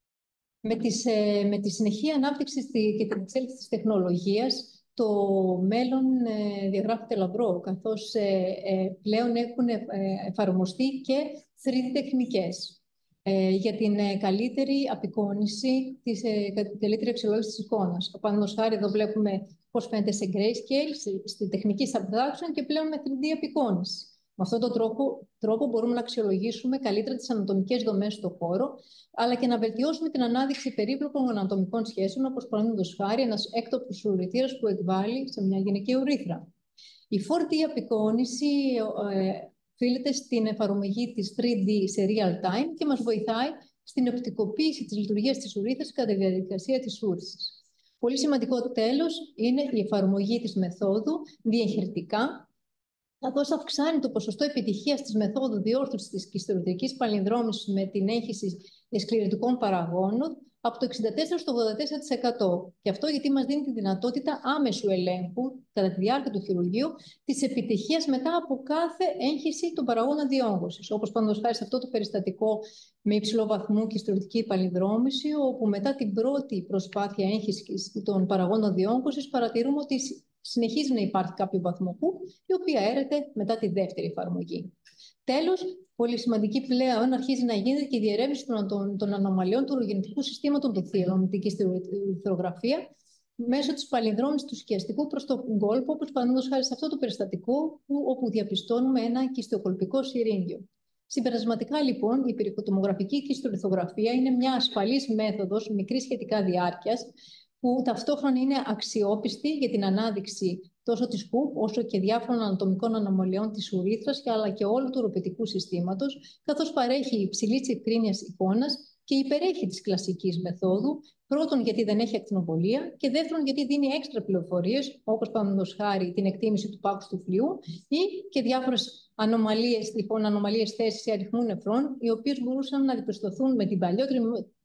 Με, τις, ε, με τη συνεχή ανάπτυξη και την εξέλιξη της τεχνολογίας, το μέλλον ε, διαγράφεται λαμπρό, καθώς ε, ε, πλέον έχουν ε, εφαρμοστεί και θρι ντι τεχνικές ε, για την ε, καλύτερη απεικόνηση, της, ε, την καλύτερη αξιολόγηση της εικόνας. Παραδείγματος χάρη, εδώ βλέπουμε πώς φαίνεται σε grayscale, στη τεχνική subtraction και πλέον με θρι ντι απεικόνηση. Με αυτόν τον τρόπο, τρόπο μπορούμε να αξιολογήσουμε καλύτερα τις ανατομικές δομές στον χώρο, αλλά και να βελτιώσουμε την ανάδειξη περίπλοκων ανατομικών σχέσεων, όπως παραδείγματος χάρη ένας έκτοπος ουρητήρας που εκβάλλει σε μια γυναικεία ουρήθρα. Η φορ ντι απεικόνηση ε, οφείλεται στην εφαρμογή της θρι ντι σε real time και μας βοηθάει στην οπτικοποίηση της λειτουργίας της ουρήθρας κατά τη διαδικασία της ούρησης. Πολύ σημαντικό τέλος είναι η εφαρμογή της μεθόδου διεγερτικά, καθώς αυξάνει το ποσοστό επιτυχίας της μεθόδου διόρθωσης της κιστουρητικής παλινδρόμησης με την έγχυση σκληρητικών παραγόνων από το εξήντα τέσσερα στο ογδόντα τέσσερα τοις εκατό. Και αυτό γιατί μας δίνει τη δυνατότητα άμεσου ελέγχου κατά τη διάρκεια του χειρουργείου της επιτυχίας μετά από κάθε έγχυση των παραγόντων διόγκωσης. Όπως παραδείγματος χάρη σε αυτό το περιστατικό με υψηλό βαθμό κιστουρητική παλινδρόμηση, όπου μετά την πρώτη προσπάθεια έγχυσης των παραγόντων διόγκωσης παρατηρούμε ότι συνεχίζει να υπάρχει κάποιο βαθμό που, η οποία έρεται μετά τη δεύτερη εφαρμογή. Τέλος, πολύ σημαντική πλέον αρχίζει να γίνεται και η διερεύνηση των, των, των ανομαλιών του ουρογεννητικού συστήματος των θύρων με την κιστουρηθρογραφία μέσω της παλινδρόμησης του σκιαστικού προς τον κόλπο, όπως παραδείγματος χάρη σε αυτό το περιστατικό, που, όπου διαπιστώνουμε ένα κιστεοκολπικό συρρήγγιο. Συμπερασματικά, λοιπόν, η περιχωτομογραφική κιστουρηθρογραφία είναι μια ασφαλής μέθοδος μικρής σχετικά διάρκειας, που ταυτόχρονα είναι αξιόπιστη για την ανάδειξη τόσο της κουπ όσο και διάφορων ανατομικών ανομαλιών της ουρήθρας αλλά και όλου του ουροπαιδικού συστήματος, καθώς παρέχει υψηλής ευκρίνειας εικόνας και υπερέχει της κλασικής μεθόδου, πρώτον γιατί δεν έχει ακτινοβολία και δεύτερον γιατί δίνει έξτρα πληροφορίες, όπως παραδείγματος χάρη την εκτίμηση του πάχους του φλοιού ή και διάφορες ανομαλίες, λοιπόν, ανομαλίες θέσης ή αριθμού νεφρών, οι οποίες μπορούσαν να διαπιστωθούν με την παλιότερη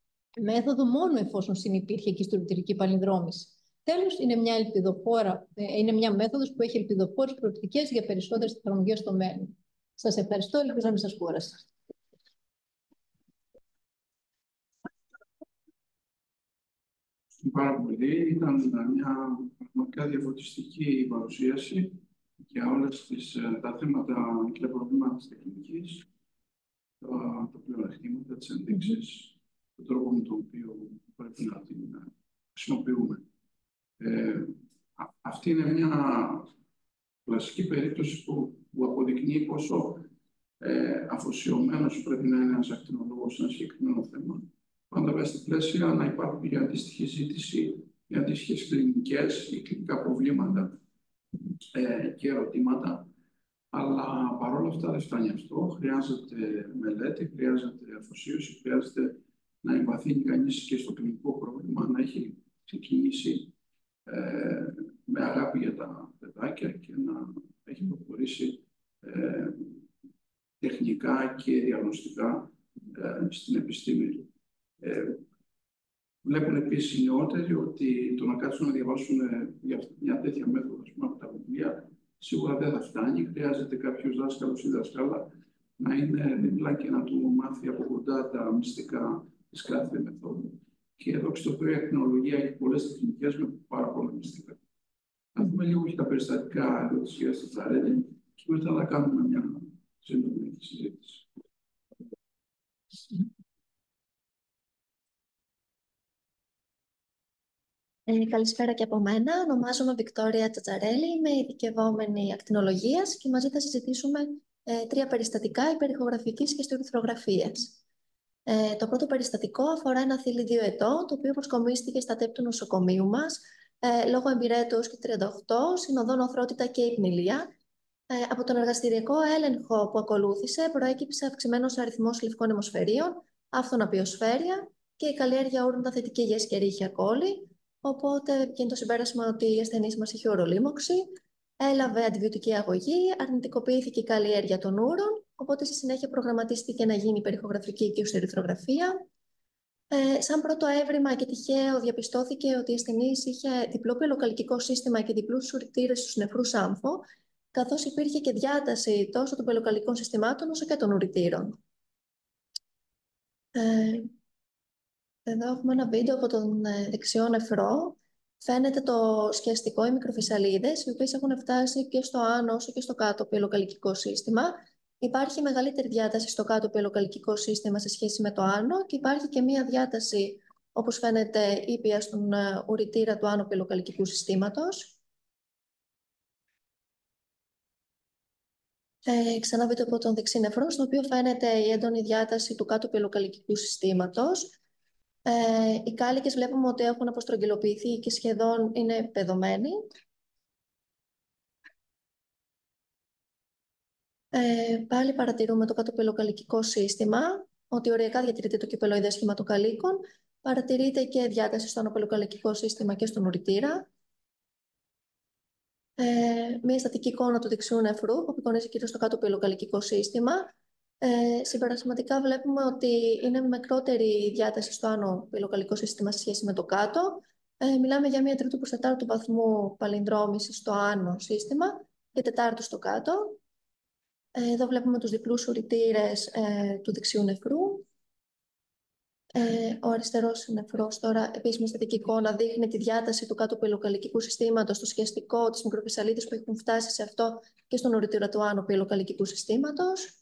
μέθοδο μόνο εφόσον συνυπήρχε κιστουρητική παλινδρόμηση. Τέλος, είναι μια, ελπιδοφόρα, είναι μια μέθοδος που έχει ελπιδοφόρες προοπτικές για περισσότερες τεχνολογίες στο μέλλον. Σας ευχαριστώ, ελπίζω να μην σας κούρασα. πάρα πολύ. Ήταν μια πραγματικά διαφωτιστική παρουσίαση για όλες τις, τα θέματα και τα προβλήματα της τεχνικής, τα, τα πλεονεκτήματα, τις ενδείξεις, τον τρόπο με τον οποίο πρέπει να την χρησιμοποιούμε. Ε, α, αυτή είναι μια κλασική περίπτωση που, που αποδεικνύει πόσο ε, αφοσιωμένος πρέπει να είναι ένας ακτινολόγος σε ένα συγκεκριμένο θέμα. Πάντα μέσα στα πλαίσια να υπάρχουν για αντίστοιχη ζήτηση, για αντίστοιχες κλινικές ή κλινικά προβλήματα ε, και ερωτήματα. Αλλά παρόλα αυτά δεν φτάνει αυτό. Χρειάζεται μελέτη, χρειάζεται αφοσίωση, χρειάζεται να εμβαθύνει κανείς και στο κλινικό πρόβλημα, να έχει ξεκινήσει ε, με αγάπη για τα παιδάκια και να έχει προχωρήσει ε, τεχνικά και διαγνωστικά ε, στην επιστήμη του. Ε, βλέπουν επίσης οι νεότεροι ότι το να κάτσουν να διαβάσουν για μια τέτοια μέθοδο από τα βιβλία σίγουρα δεν θα φτάνει. Χρειάζεται κάποιος δάσκαλος ή δασκάλα να είναι δίπλα και να του μάθει από κοντά τα μυστικά της κάθε μεθόδου. Και εδώ στο Θεό η ακτινολογία έχει πολλές τεχνικές με πάρα πολλά μυστικά. Να δούμε λίγο και τα περιστατικά εδώ της κυρίας Τατσαρέλη και μετά να κάνουμε μια σύντομη συζήτηση. Ε, καλησπέρα και από μένα. Ονομάζομαι Βικτόρια Τατσαρέλη, είμαι ειδικευόμενη ακτινολογίας και μαζί θα συζητήσουμε ε, τρία περιστατικά υπερηχογραφικής και ιστοριθρογραφίας. Ε, το πρώτο περιστατικό αφορά ένα θήλυ δύο ετών, το οποίο προσκομίστηκε στα ΤΕΠ του νοσοκομείου μας, ε, λόγω εμπειρέτου και τριάντα οκτώ, συνοδών οθρότητα και υπνηλία. Ε, από τον εργαστηριακό έλεγχο που ακολούθησε, προέκυψε αυξημένος αριθμός λευκών αιμοσφαιρίων, άφθονα ποιοσφαίρια και η καλλιέργεια ούρων τα θετική για εσκερήχια κόλλη. Οπότε βγαίνει το συμπέρασμα ότι η ασθενής μας είχε ουρολίμωξη, έλαβε αντιβιωτική αγωγή, αρνητικοποιήθηκε η καλλιέργεια των ούρων, οπότε στη συνέχεια προγραμματίστηκε να γίνει υπερηχογραφική και ουστεριθρογραφία. Ε, σαν πρώτο έβριμα και τυχαίο διαπιστώθηκε ότι η ασθενής είχε διπλό πελοκαλκικό σύστημα και διπλούς ουρητήρες στους νεφρούς άμφο, καθώς υπήρχε και διάταση τόσο των πελοκαλικών συστημάτων όσο και των ουρητήρων. Ε, Εδώ έχουμε ένα βίντεο από τον δεξιό νεφρό. Φαίνεται το σκιαστικό, οι μικροφυσαλίδες, οι οποίες έχουν φτάσει και στο άνω όσο και στο κάτω πελοκαλκικό σύστημα. Υπάρχει μεγαλύτερη διάταση στο κάτω πελοκαλκικό σύστημα σε σχέση με το άνω και υπάρχει και μία διάταση, όπως φαίνεται, ήπια στον ουρητήρα του άνω πελοκαλκικού συστήματος. Ε, ξανά βίντεο από τον δεξί νεφρό, στο οποίο φαίνεται η έντονη διάταση του κάτω πελοκαλκικού συστήματος. Ε, οι κάλικες βλέπουμε ότι έχουν αποστρογγυλοποιηθεί και σχεδόν είναι πεδωμένοι. Ε, πάλι παρατηρούμε το κάτω πελοκαλκικό σύστημα, ότι οριακά διατηρείται το κυπελοειδές σχήμα των καλύκων. Παρατηρείται και διάταση στο άνω πελοκαλκικό σύστημα και στον ουρητήρα. Ε, μία στατική εικόνα του δεξιού νεφρού, που απεικονίζει κυρίως στο κάτω πελοκαλκικό σύστημα. Ε, συμπερασματικά βλέπουμε ότι είναι μικρότερη η διάταση στο άνω πελοκαλικό σύστημα σε σχέση με το κάτω. Ε, μιλάμε για μία τρίτου προς τετάρτου βαθμού παλινδρόμηση στο άνω σύστημα και τετάρτου στο κάτω. Ε, εδώ βλέπουμε τους διπλούς ουρητήρες ε, του δεξιού νεφρού. Ε, ο αριστερός νεφρός τώρα, επίσης με στατική εικόνα, δείχνει τη διάταση του κάτω πελοκαλκικού συστήματος, το σχεστικό, τις μικροφυσαλίδες που έχουν φτάσει σε αυτό και στον ουρητήρα του άνω πελοκαλκικού συστήματος.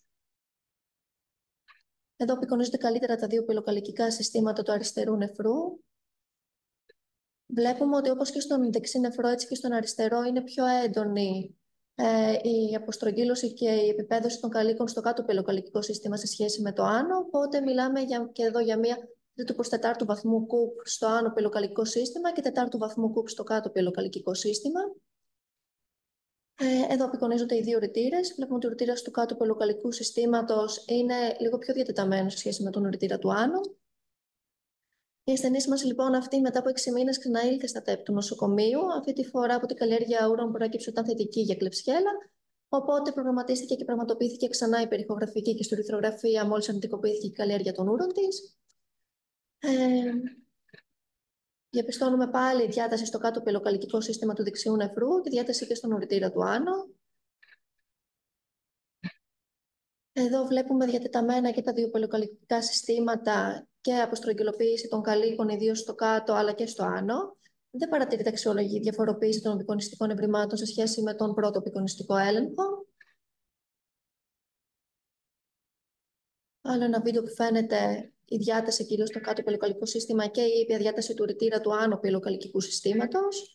Εδώ απεικονίζονται καλύτερα τα δύο πελοκαλκικά συστήματα του αριστερού νεφρού. Βλέπουμε ότι όπως και στον δεξί νεφρό, έτσι και στον αριστερό είναι πιο έντονη ε, η αποστρογγύλωση και η επιπέδωση των καλύκων στο κάτω πελοκαλκικό σύστημα σε σχέση με το άνω. Οπότε μιλάμε για, και εδώ για μία τρίτου προς τετάρτου βαθμού κουπ στο άνω πελοκαλκικό σύστημα και τετάρτου βαθμού κουπ στο κάτω πελοκαλκικό σύστημα. Εδώ απεικονίζονται οι δύο ουρητήρες. Βλέπουμε ότι ο ουρητήρας του κάτω πελοκαλκικού συστήματος είναι λίγο πιο διατεταμένος σε σχέση με τον ουρητήρα του άνω. Η ασθενής μας λοιπόν αυτή μετά από έξι μήνες ξαναήλθε στα ΤΕΠ του νοσοκομείου. Αυτή τη φορά από την καλλιέργεια ούρων προέκυψε ήταν θετική για κλεψιέλα. Οπότε προγραμματίστηκε και πραγματοποιήθηκε ξανά η υπερηχογραφική και ιστοριθρογραφία μόλις αρνητικοποιήθηκε η καλλιέργεια των ούρων της. Ε, Διαπιστώνουμε πάλι διάταση στο κάτω πελοκαλκικό σύστημα του δεξιού νεφρού και διάταση και στον ουρητήρα του άνω. Εδώ βλέπουμε διατεταμένα και τα δύο πελοκαλυπτικά συστήματα και αποστρογγυλοποίηση των καλύκων, ιδίως στο κάτω αλλά και στο άνω. Δεν παρατηρείται αξιολογή διαφοροποίηση των απεικονιστικών ευρημάτων σε σχέση με τον πρώτο απεικονιστικό έλεγχο. Άλλο ένα βίντεο που φαίνεται η διάταση κυρίως στο κάτω πελοκαλικό σύστημα και η ήπια διάταση του ρητήρα του άνω πελοκαλικού συστήματος.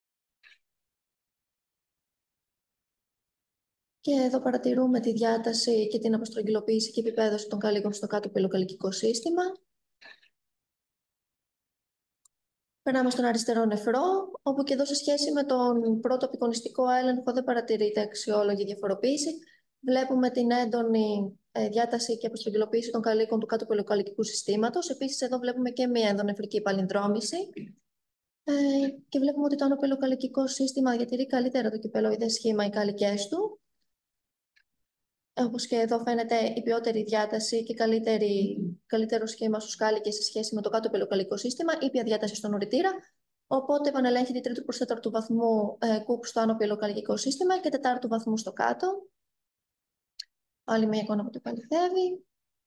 Και εδώ παρατηρούμε τη διάταση και την αποστρογγυλοποίηση και επιπέδωση των καλύκων στο κάτω πελοκαλικό σύστημα. Περνάμε στον αριστερό νεφρό, όπου και εδώ σε σχέση με τον πρώτο απεικονιστικό έλεγχο δεν παρατηρείται αξιόλογη διαφοροποίηση. Βλέπουμε την έντονη ε, διάταση και αποστρογγυλοποίηση των καλύκων του κάτω πελοκαλικού συστήματος. Επίσης, εδώ βλέπουμε και μία ενδονεφρική παλινδρόμηση. Ε, και βλέπουμε ότι το άνω πελοκαλικό σύστημα διατηρεί καλύτερα το κυπελοειδές σχήμα οι καλικές του. Όπως και εδώ φαίνεται η ποιότερη διάταση και καλύτερη, καλύτερο σχήμα στους κάλικες σε σχέση με το κάτω πελοκαλικό σύστημα, ήπια διάταση στον ουρητήρα. Οπότε επανελέγχεται τρίτου προς τέταρτου βαθμού ε, κούπ στο άνω πελοκαλικό σύστημα και τετάρτου βαθμού στο κάτω. Άλλη μια εικόνα που το επαληθεύει.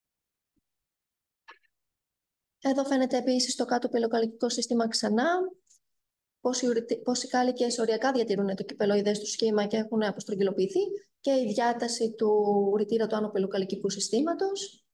Εδώ φαίνεται επίσης το κάτω πελοκαλικό σύστημα ξανά. Πώς οι κάλικες οριακά διατηρούν το κυπελοειδές του σχήμα και έχουν αποστρογγυλοποιηθεί και η διάταση του ουρητήρα του άνω πελοκαλικού συστήματος.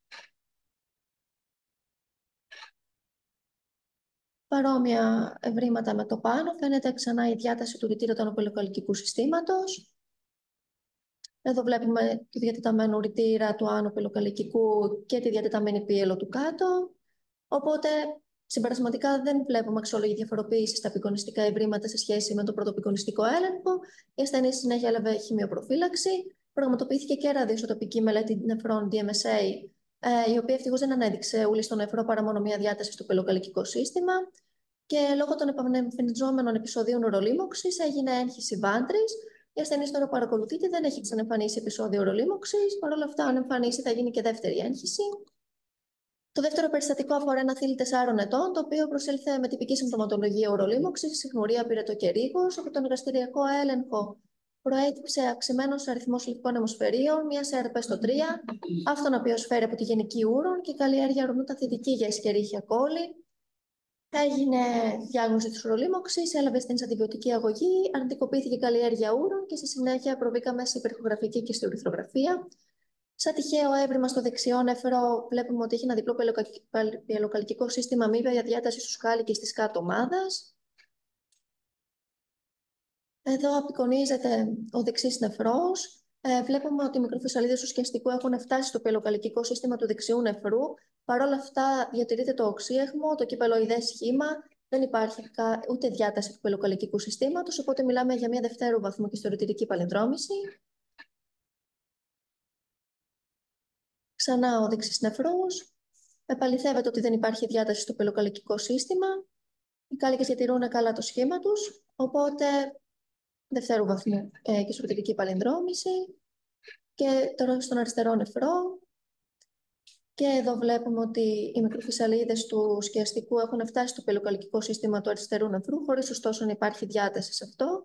Παρόμοια ευρήματα με το πάνω. Φαίνεται ξανά η διάταση του ουρητήρα του άνω πελοκαλικού συστήματος. Εδώ βλέπουμε το διατεταμένο ουρητήρα του άνω πελοκαλικού και τη διατεταμένη πίελο του κάτω. Οπότε, συμπερασματικά δεν βλέπουμε αξιόλογη διαφοροποίηση στα απεικονιστικά ευρήματα σε σχέση με τον πρώτο απεικονιστικό έλεγχο. Η ασθενή συνέχεια έλαβε χημειοπροφύλαξη. Πραγματοποιήθηκε και ραδιοσοτοπική μελέτη νεφρών ντι εμ ες έι, η οποία ευτυχώς δεν ανέδειξε ούλη στο νεφρό παρά μόνο μία διάταση στο πελοκαλικό σύστημα. Και λόγω των επανεμφανιζόμενων επεισοδίων ουρολίμωξης έγινε έγχυση βάντρης. Η ασθενή τώρα παρακολουθείται, δεν έχει ξανεμφανίσει επεισόδιο ουρολίμωξης. Παρ' όλα αυτά, αν εμφανίσει, θα γίνει και δεύτερη έγχυση. Το δεύτερο περιστατικό αφορά ένα θήλυ τεσσάρων ετών, το οποίο προσήλθε με τυπική συμπτωματολογία ουρολίμωξης, συγχμουρία, πυρετό και ρίγος. Από τον εργαστηριακό έλεγχο προέκυψε αυξημένος αριθμός λευκών αιμοσφαιρίων, μία σε αρ πι στο τρία, αυτόν ο οποίος φέρει από τη γενική ούρων και καλλιέργεια ορμούτα θετική για ισκερίχια κόλλη. Έγινε διάγνωση της ουρολίμωξης, έλαβε στην αντιβιωτική αγωγή, αρνητικοποιήθηκε η καλλιέργεια ούρων και στη συνέχεια προβήκαμε σε υπερηχογραφική και στη ουρηθρογραφία. Σαν τυχαίο έβριμα στο δεξιό νεφρό, βλέπουμε ότι έχει ένα διπλό πελοκαλικό σύστημα με ήπια διάταση στους κάλικες της κάτω ομάδας. Εδώ απεικονίζεται ο δεξής νεφρός. Ε, βλέπουμε ότι οι μικροφυσαλίδες του σκιαστικού έχουν φτάσει στο πελοκαλικό σύστημα του δεξιού νεφρού. Παρ' όλα αυτά, διατηρείται το οξύεχμο, το κυπελοειδές σχήμα, δεν υπάρχει ούτε διάταση του πελοκαλικού συστήματος, οπότε μιλάμε για μια δευτέρου βαθμού και ιστορητηρική παλινδρόμηση. Ξανά ο δεξής νεφρός. Επαληθεύεται ότι δεν υπάρχει διάταση στο πελοκαλικό σύστημα. Οι κάλικες διατηρούν καλά το σχήμα τους, οπότε δευτέρου βαθμού ε, και ιστορητηρική παλινδρόμηση. Και τώρα στον αριστερό νεφρό. Και εδώ βλέπουμε ότι οι μικροφυσαλίδες του σκιαστικού έχουν φτάσει στο πελοκαλικό σύστημα του αριστερού νεφρού, χωρίς ωστόσο να υπάρχει διάταση σε αυτό.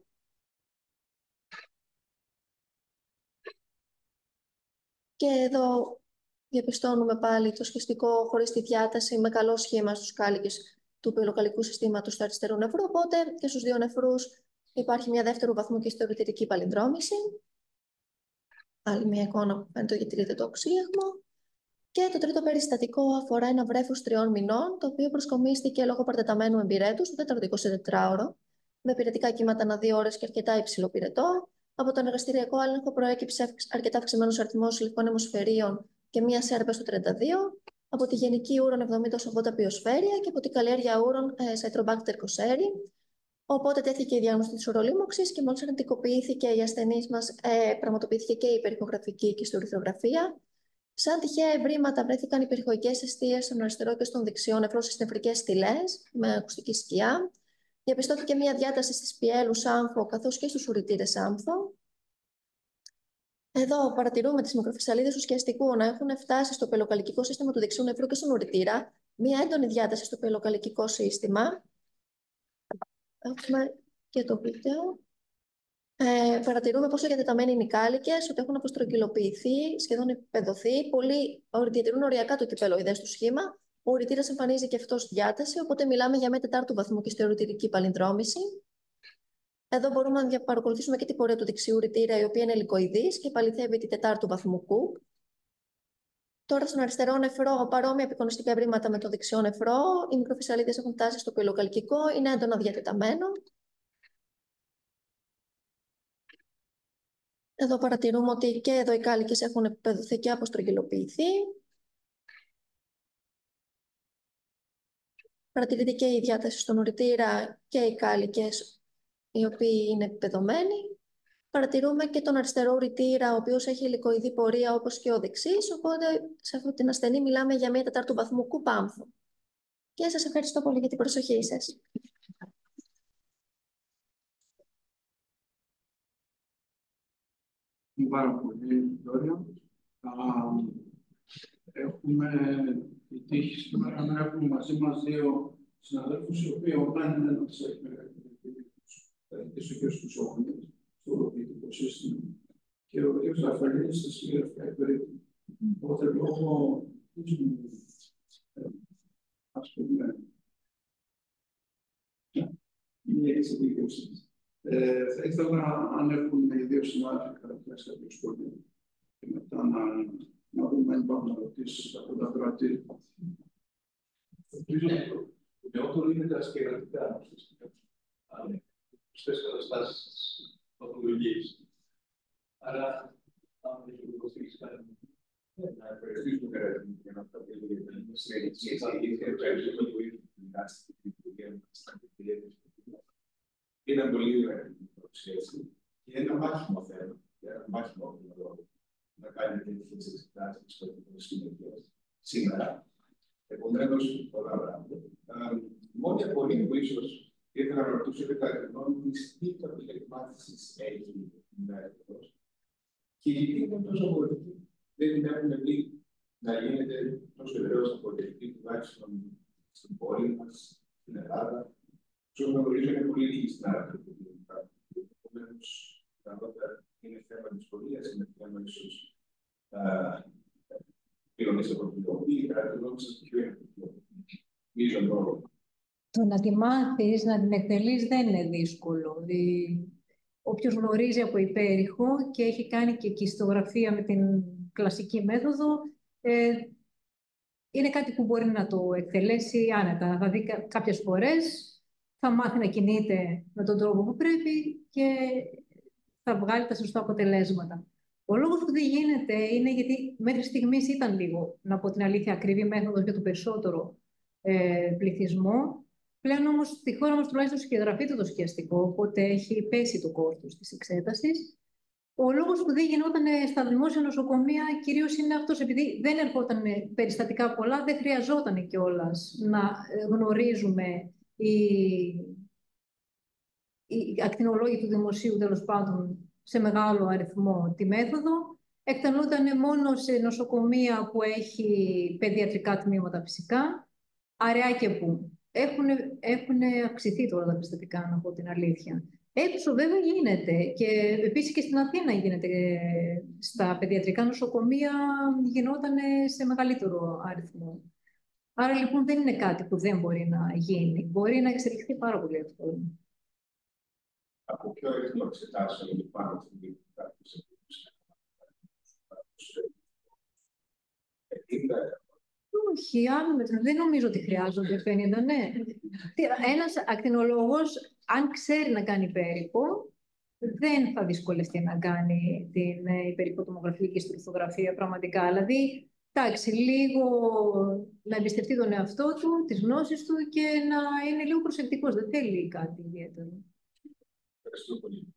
Και εδώ διαπιστώνουμε πάλι το σκιαστικό χωρίς τη διάταση με καλό σχήμα στους κάλικες του πελοκαλικού συστήματος του αριστερού νεφρού, οπότε και στους δύο νεφρούς υπάρχει μια δεύτερου βαθμού και ιστορητηρική παλινδρόμηση. Άλλη μια εικόνα που φαίνεται ότι διατηρείται το οξύεχμο. Και το τρίτο περιστατικό αφορά ένα βρέφος τριών μηνών, το οποίο προσκομίστηκε λόγω παρτεταμένου εμπειρέτου στο τέταρτο εικοσιτετράωρο, με πυρετικά κύματα ανά δύο ώρες και αρκετά υψηλό πυρετό. Από τον εργαστηριακό έλεγχο προέκυψε αρκετά αυξημένος αριθμός λευκών αιμοσφαιρίων και μία σε αρ πι στο τριάντα δύο, από τη γενική ούρων εβδομήντα ογδόντα πιοσφαίρια και από την καλλιέργεια ούρων ε, Cytrobacter κοσέρι. Οπότε τέθηκε η διάγνωση της ουρολίμωξης και μόλις αρνητικοποιήθηκε η ασθενής μας, ε, πραγματοποιήθηκε και η υπερηχογραφική και η ιστορηθρογραφία. Σαν τυχαία ευρήματα βρέθηκαν υπερηχοικές αιστείες στον αριστερό και στον δεξιό νεφρό στις νεφρικές στηλές με ακουστική σκιά. Διαπιστώθηκε μια διάταση στις πιέλους άμφο καθώς και στους ουρητήρες άμφο. Εδώ παρατηρούμε τις μικροφυσαλίδες του σκιαστικού να έχουν φτάσει στο πελοκαλικό σύστημα του δεξιού νεφρού και στον ουρητήρα. Μια έντονη διάταση στο πελοκαλικό σύστημα. Έχουμε και το βίντεο. Ε, παρατηρούμε πόσο διατεταμένοι είναι οι κάλικες, ότι έχουν αποστρογγυλοποιηθεί, σχεδόν επεδοθεί. Πολλοί διατηρούν οριακά το κυπελοειδές του σχήμα. Ο ουρητήρας εμφανίζει και αυτό στη διάταση, οπότε μιλάμε για μία τετάρτου βαθμού κυστοουρητηρική παλινδρόμηση. Εδώ μπορούμε να παρακολουθήσουμε και την πορεία του δεξιού ουρητήρα, η οποία είναι ελικοειδής και επαληθεύει τη τετάρτου βαθμού κουκ. Τώρα, στον αριστερό νεφρό, παρόμοια απεικονιστικά ευρήματα με το δεξιό νεφρό. Οι μικροφυσαλίδες έχουν φτάσει στο πυλοκαλκικό, είναι έντονα διατεταμένο. Εδώ παρατηρούμε ότι και εδώ οι κάλικες έχουν επεδοθεί και αποστρογγυλοποιηθεί. Παρατηρείται και η διάταση στον ουρητήρα και οι κάλικες, οι οποίοι είναι επεδομένοι. Παρατηρούμε και τον αριστερό ουρητήρα, ο οποίος έχει υλικοειδή πορεία όπως και ο δεξής, οπότε σε αυτή την ασθενή μιλάμε για μία τετάρτου βαθμού κουπάμφου. Και σας ευχαριστώ πολύ για την προσοχή σας. Πάρα πολύ, Βικτόρια. Έχουμε τη τύχη σήμερα να έχουμε μαζί μας δύο συναδέλφους, οι οποίοι online δεν μας έχει και στους αιώνες, στο οροπητικό σύστημα. Και ο κ. Ζαφαρίδης θα συγγραφεί περίπου. Οπότε, λόγω ας πούμε, μία εξειδίκευση. Ε, θα ήθελα, αν έχουν οι δύο συνάδελφοι καταρχάς κάποιο σχόλιο, και μετά να, να δούμε αν υπάρχουν ερωτήσεις από τα κράτη. Το νεότερο είναι τα σκευαστικά, στις καταστάσεις παθολογικής. Άρα, αν δεν έχει υποστήριξει κάτι, να ευχαριστήσουμε για να τα πει για την συνέντευξη. Είναι πολύ ωραία παρουσίαση και ένα μάχημο θέμα, ένα μάχημο θέμα να κάνει τέτοιες εξετάσεις στο συνεδρίες σήμερα. Επομένως, πολλά πράγματα. Μόνη απορία που ίσως ήθελα να ρωτήσω είναι κατά τη γνώμη της τι κατηλεκμάθησης έχει η μέθοδος και γιατί είναι τόσο απορρευτική. Δεν έχουμε δει να γίνεται τόσο ευρέως απορρευτική, τουλάχιστον στην πόλη μας, στην Ελλάδα. Όσο γνωρίζω, είναι πολύ λίγοι στην Ελλάδα. Επομένως, είναι θέμα δυσκολίας, είναι θέμα ίσως πληρωμής από την οποία κατά τη γνώμη σας ποιο είναι το μείζον ρόλο. Το να τη μάθεις, να την εκτελείς δεν είναι δύσκολο. Δηλαδή, όποιος γνωρίζει από υπέρηχο και έχει κάνει και κυστογραφία με την κλασική μέθοδο, ε, είναι κάτι που μπορεί να το εκτελέσει άνετα. Θα δει κάποιες φορές, θα μάθει να κινείται με τον τρόπο που πρέπει και θα βγάλει τα σωστά αποτελέσματα. Ο λόγος που δεν γίνεται είναι γιατί μέχρι στιγμής ήταν λίγο, να πω την αλήθεια, ακριβή μέθοδος για το περισσότερο ε, πληθυσμό. Πλέον όμως στη χώρα μας τουλάχιστον σκιαγραφείται το σκιαστικό, οπότε έχει πέσει το κόστος της εξέτασης. Ο λόγος που δεν γινόταν στα δημόσια νοσοκομεία κυρίως είναι αυτός, επειδή δεν ερχόταν περιστατικά πολλά, δεν χρειαζόταν κιόλας να γνωρίζουμε οι, οι ακτινολόγοι του δημοσίου, τέλος πάντων, σε μεγάλο αριθμό τη μέθοδο. Εκτελούνταν μόνο σε νοσοκομεία που έχει παιδιατρικά τμήματα φυσικά, αραιά και που. Έχουν, έχουν αυξηθεί τώρα τα περιστατικά, να πω την αλήθεια. Έξω βέβαια γίνεται και επίσης και στην Αθήνα γίνεται. Στα παιδιατρικά νοσοκομεία γινόταν σε μεγαλύτερο αριθμό. Άρα λοιπόν δεν είναι κάτι που δεν μπορεί να γίνει. Μπορεί να εξελιχθεί πάρα πολύ εύκολα. Από ποιο αριθμό εξετάσεων υπάρχουν στην κάποιες Όχι, άλλο δεν νομίζω ότι χρειάζονται πενήντα, ναι. Ένας ακτινολόγος, αν ξέρει να κάνει υπέρηχο, δεν θα δυσκολευτεί να κάνει την υπερηχοτομογραφική και στην ορθογραφία πραγματικά. Δηλαδή, εντάξει, λίγο να εμπιστευτεί τον εαυτό του, τις γνώσεις του και να είναι λίγο προσεκτικός. Δεν θέλει κάτι ιδιαίτερο. Ευχαριστώ πολύ.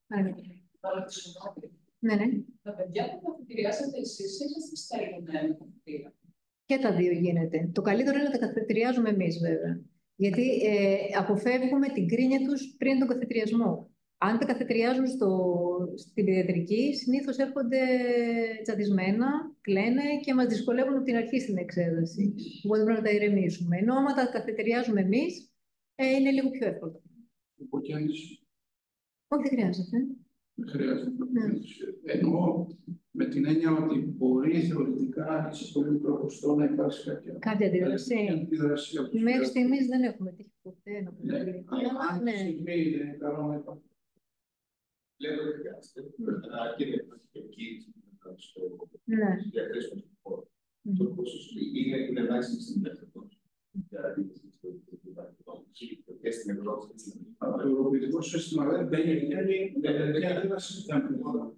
Ναι, ναι. Τα παιδιά που καθητηριάσατε εσείς, είσαστε στα ελληνικά καθητήρια. Και τα δύο γίνεται. Το καλύτερο είναι να τα καθητηριάζουμε εμείς, βέβαια. Γιατί ε, αποφεύγουμε την κρίνια τους πριν τον καθητηριασμό. Αν τα καθητηριάζουν στο, στην παιδιατρική, συνήθως έρχονται τσαντισμένα, κλαίνε και μας δυσκολεύουν από την αρχή στην εξέταση. Οπότε πρέπει να τα ηρεμήσουμε. Ενώ άμα τα καθητηριάζουμε εμείς, ε, είναι λίγο πιο εύκολο. Υποκέντρωση. Όχι, δεν χρειάζεται. Δεν χρειάζεται. Mm. Εννοώ με την έννοια ότι μπορεί θεωρητικά σε πολύ μικρό ποσοστό να υπάρξει κάποια, κάποια αντίδραση. αντίδραση Μέχρι στιγμής δεν έχουμε τύχει ποτέ να πούμε. Ναι, αλλά αν τη στιγμή είναι καλό να υπάρχει. Λέω ότι χρειάζεται. Και εκεί στο διαθέσιμο χώρο. Το ποσοστό είναι ελάχιστο στην ελεύθερη. Και στην Ευρώπη. Το ευρωπαϊκό σύστημα δεν μπαίνει μια αντίδραση που θα είναι.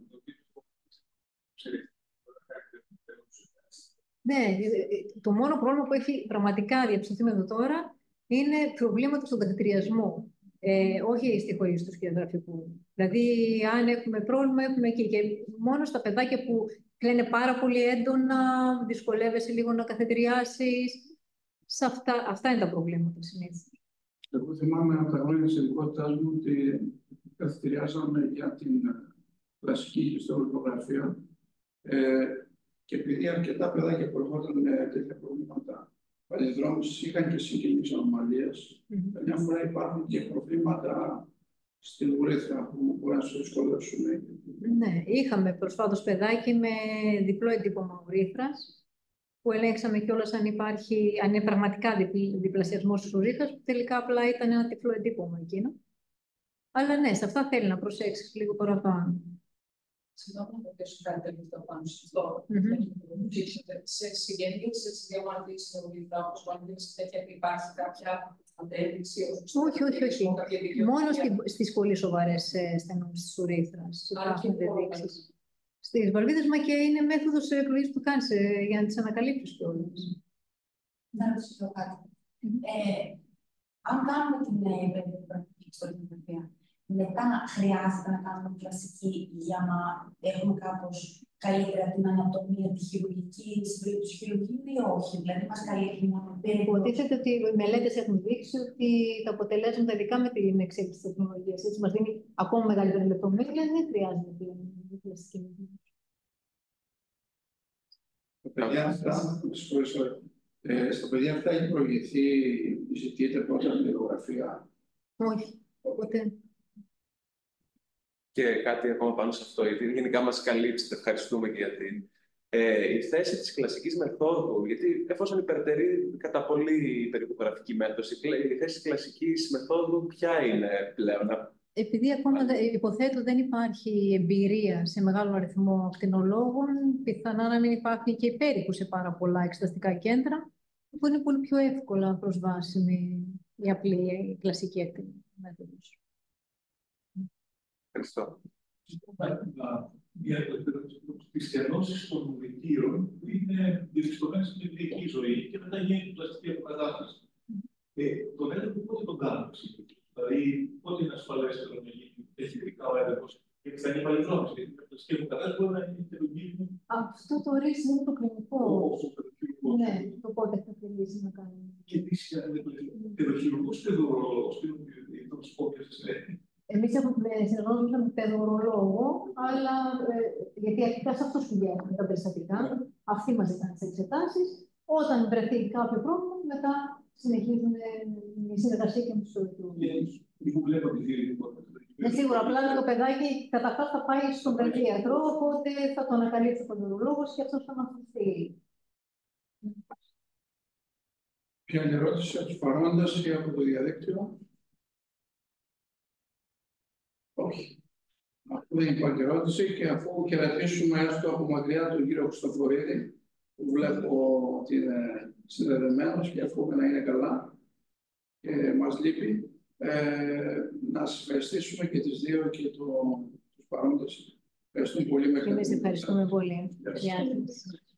Ναι, το μόνο πρόβλημα που έχει πραγματικά διαψευθεί εδώ τώρα είναι προβλήματα στον ταχυτηριασμό. Ε, όχι στη χωρίς του σχεδιογραφικού. Δηλαδή, αν έχουμε πρόβλημα, έχουμε εκεί. Και μόνο στα παιδάκια που κλαίνε πάρα πολύ έντονα, δυσκολεύεσαι λίγο να καθετηριάσεις. Σε αυτά, αυτά είναι τα προβλήματα συνήθως. Εγώ θυμάμαι από τα χρόνια της ειδικότητάς μου ότι καθετηριάζαμε για την κλασική ιστοριογραφία. Ε, και επειδή αρκετά παιδάκια που ερχόταν με τέτοια προβλήματα παλιδρόμησης είχαν και συγγενείς ανομαλίες, mm-hmm. μια φορά υπάρχουν και προβλήματα στην ουρήθρα που μπορεί να σου δυσκολεύσουν. Ναι, είχαμε προσφάτως παιδάκι με διπλό εντύπωμα ουρήθρας, που ελέγξαμε κιόλας αν υπάρχει, αν είναι πραγματικά διπλ, διπλασιασμός της ουρήθρας, που τελικά απλά ήταν ένα τυφλό εντύπωμα εκείνο. Αλλά ναι, σε αυτά θέλει να προσέξεις λίγο παραπάνω. Συγγνώμη να ρωτήσω κάτι τελευταίο πάνω σε αυτό. Σε συγγενείς, σε διαμαρτυρήσεις στην ουρήθρα, όπως παραδείγματος τέτοια, υπάρχει κάποια αντέληξη, όχι, όχι, όχι. Μόνο στις πολύ σοβαρές στενώσεις της ουρήθρας υπάρχουν αντεδείξεις. Στις βαλβίδες, μα και είναι μέθοδος εκλογής που κάνεις για να τις ανακαλύψεις κιόλας. Να ρωτήσω κάτι. Αν κάνουμε την περίπτωση ιστοριογραφία, μετά χρειάζεται να κάνουμε κλασική για να έχουμε κάπως καλύτερα την ανατομία, τη χειρουργική, στην περίπτωση χειρουργική ή όχι? Δηλαδή, μας καλύπτει μόνο. Υποτίθεται ότι οι μελέτες έχουν δείξει ότι τα αποτελέσματα, ειδικά με την εξέλιξη της τεχνολογίας, έτσι μας δίνει ακόμα μεγαλύτερη λεπτομέρεια, δεν χρειάζεται την κλασική. Τα παιδιά αυτά, ε, στα παιδιά αυτά έχει προηγηθεί, ζητείτε πρώτα την ηχογραφία? Όχι, ποτέ. Και κάτι ακόμα πάνω σε αυτό, γιατί γενικά μας καλύψετε, ευχαριστούμε και για την ε, η θέση της κλασικής μεθόδου, γιατί εφόσον υπερτερεί κατά πολύ η περικογραφική μέθοδος, η θέση της κλασικής μεθόδου ποια είναι πλέον? Επειδή ακόμα υποθέτω δεν υπάρχει εμπειρία σε μεγάλο αριθμό ακτινολόγων, πιθανά να μην υπάρχει και υπέρικου σε πάρα πολλά εξεταστικά κέντρα, που είναι πολύ πιο εύκολα προσβάσιμη η απλή η κλασική ακτινική μέθοδος. Ευχαριστώ. Για τις ενώσεις των ουρικείων που είναι διευστημένες στην ειδική ζωή και μετά γίνεται πλαστική αποκατάσταση. Τον έλεγχο πότε τον κάνουμε? Δηλαδή, πότε είναι ασφαλέστερο να γίνει τεχνικά ο έλεγχος? Γιατί θα είναι παλιδρόμηση, γιατί η πλαστική αποκατάσταση μπορεί να είναι τερογίνη. Αυτό το ορίζει είναι το κλινικό. Ναι, το πότε θα θελήσει να κάνει. Και τι σημαίνει τεροχειρουργός και δωρολόγος, τι είναι το σκόπιο σας λέει. Εμείς συνεργαζόμαστε με παιδορολόγο, αλλά ε, γιατί αρχικά σε αυτός πηγαίνουν τα περιστατικά. Yeah. Αυτοί μας ζητάνε τις εξετάσεις. Όταν βρεθεί κάποιο πρόβλημα, μετά συνεχίζουν η συνεργασία και με τους οδηγούς. Είναι σίγουρα, απλά το παιδάκι καταρχάς θα πάει στον παιδίατρο, οπότε θα το ανακαλύψει ο παιδορολόγος και αυτός θα μας στείλει. Ποια είναι η ερώτηση από τους παρόντες ή από το διαδίκτυο? Όχι. Αφού δεν υπάρχει ερώτηση και αφού χαιρετήσουμε έστω από μακριά τον κύριο Χριστοφορίδη, που βλέπω ότι είναι συνδεδεμένος και εύχομαι να είναι καλά και μας λείπει, ε, να σας ευχαριστήσουμε και τις δύο και το, τους παρόντες. Ευχαριστούμε πολύ. Εμείς ευχαριστούμε πολύ. Γεια σας.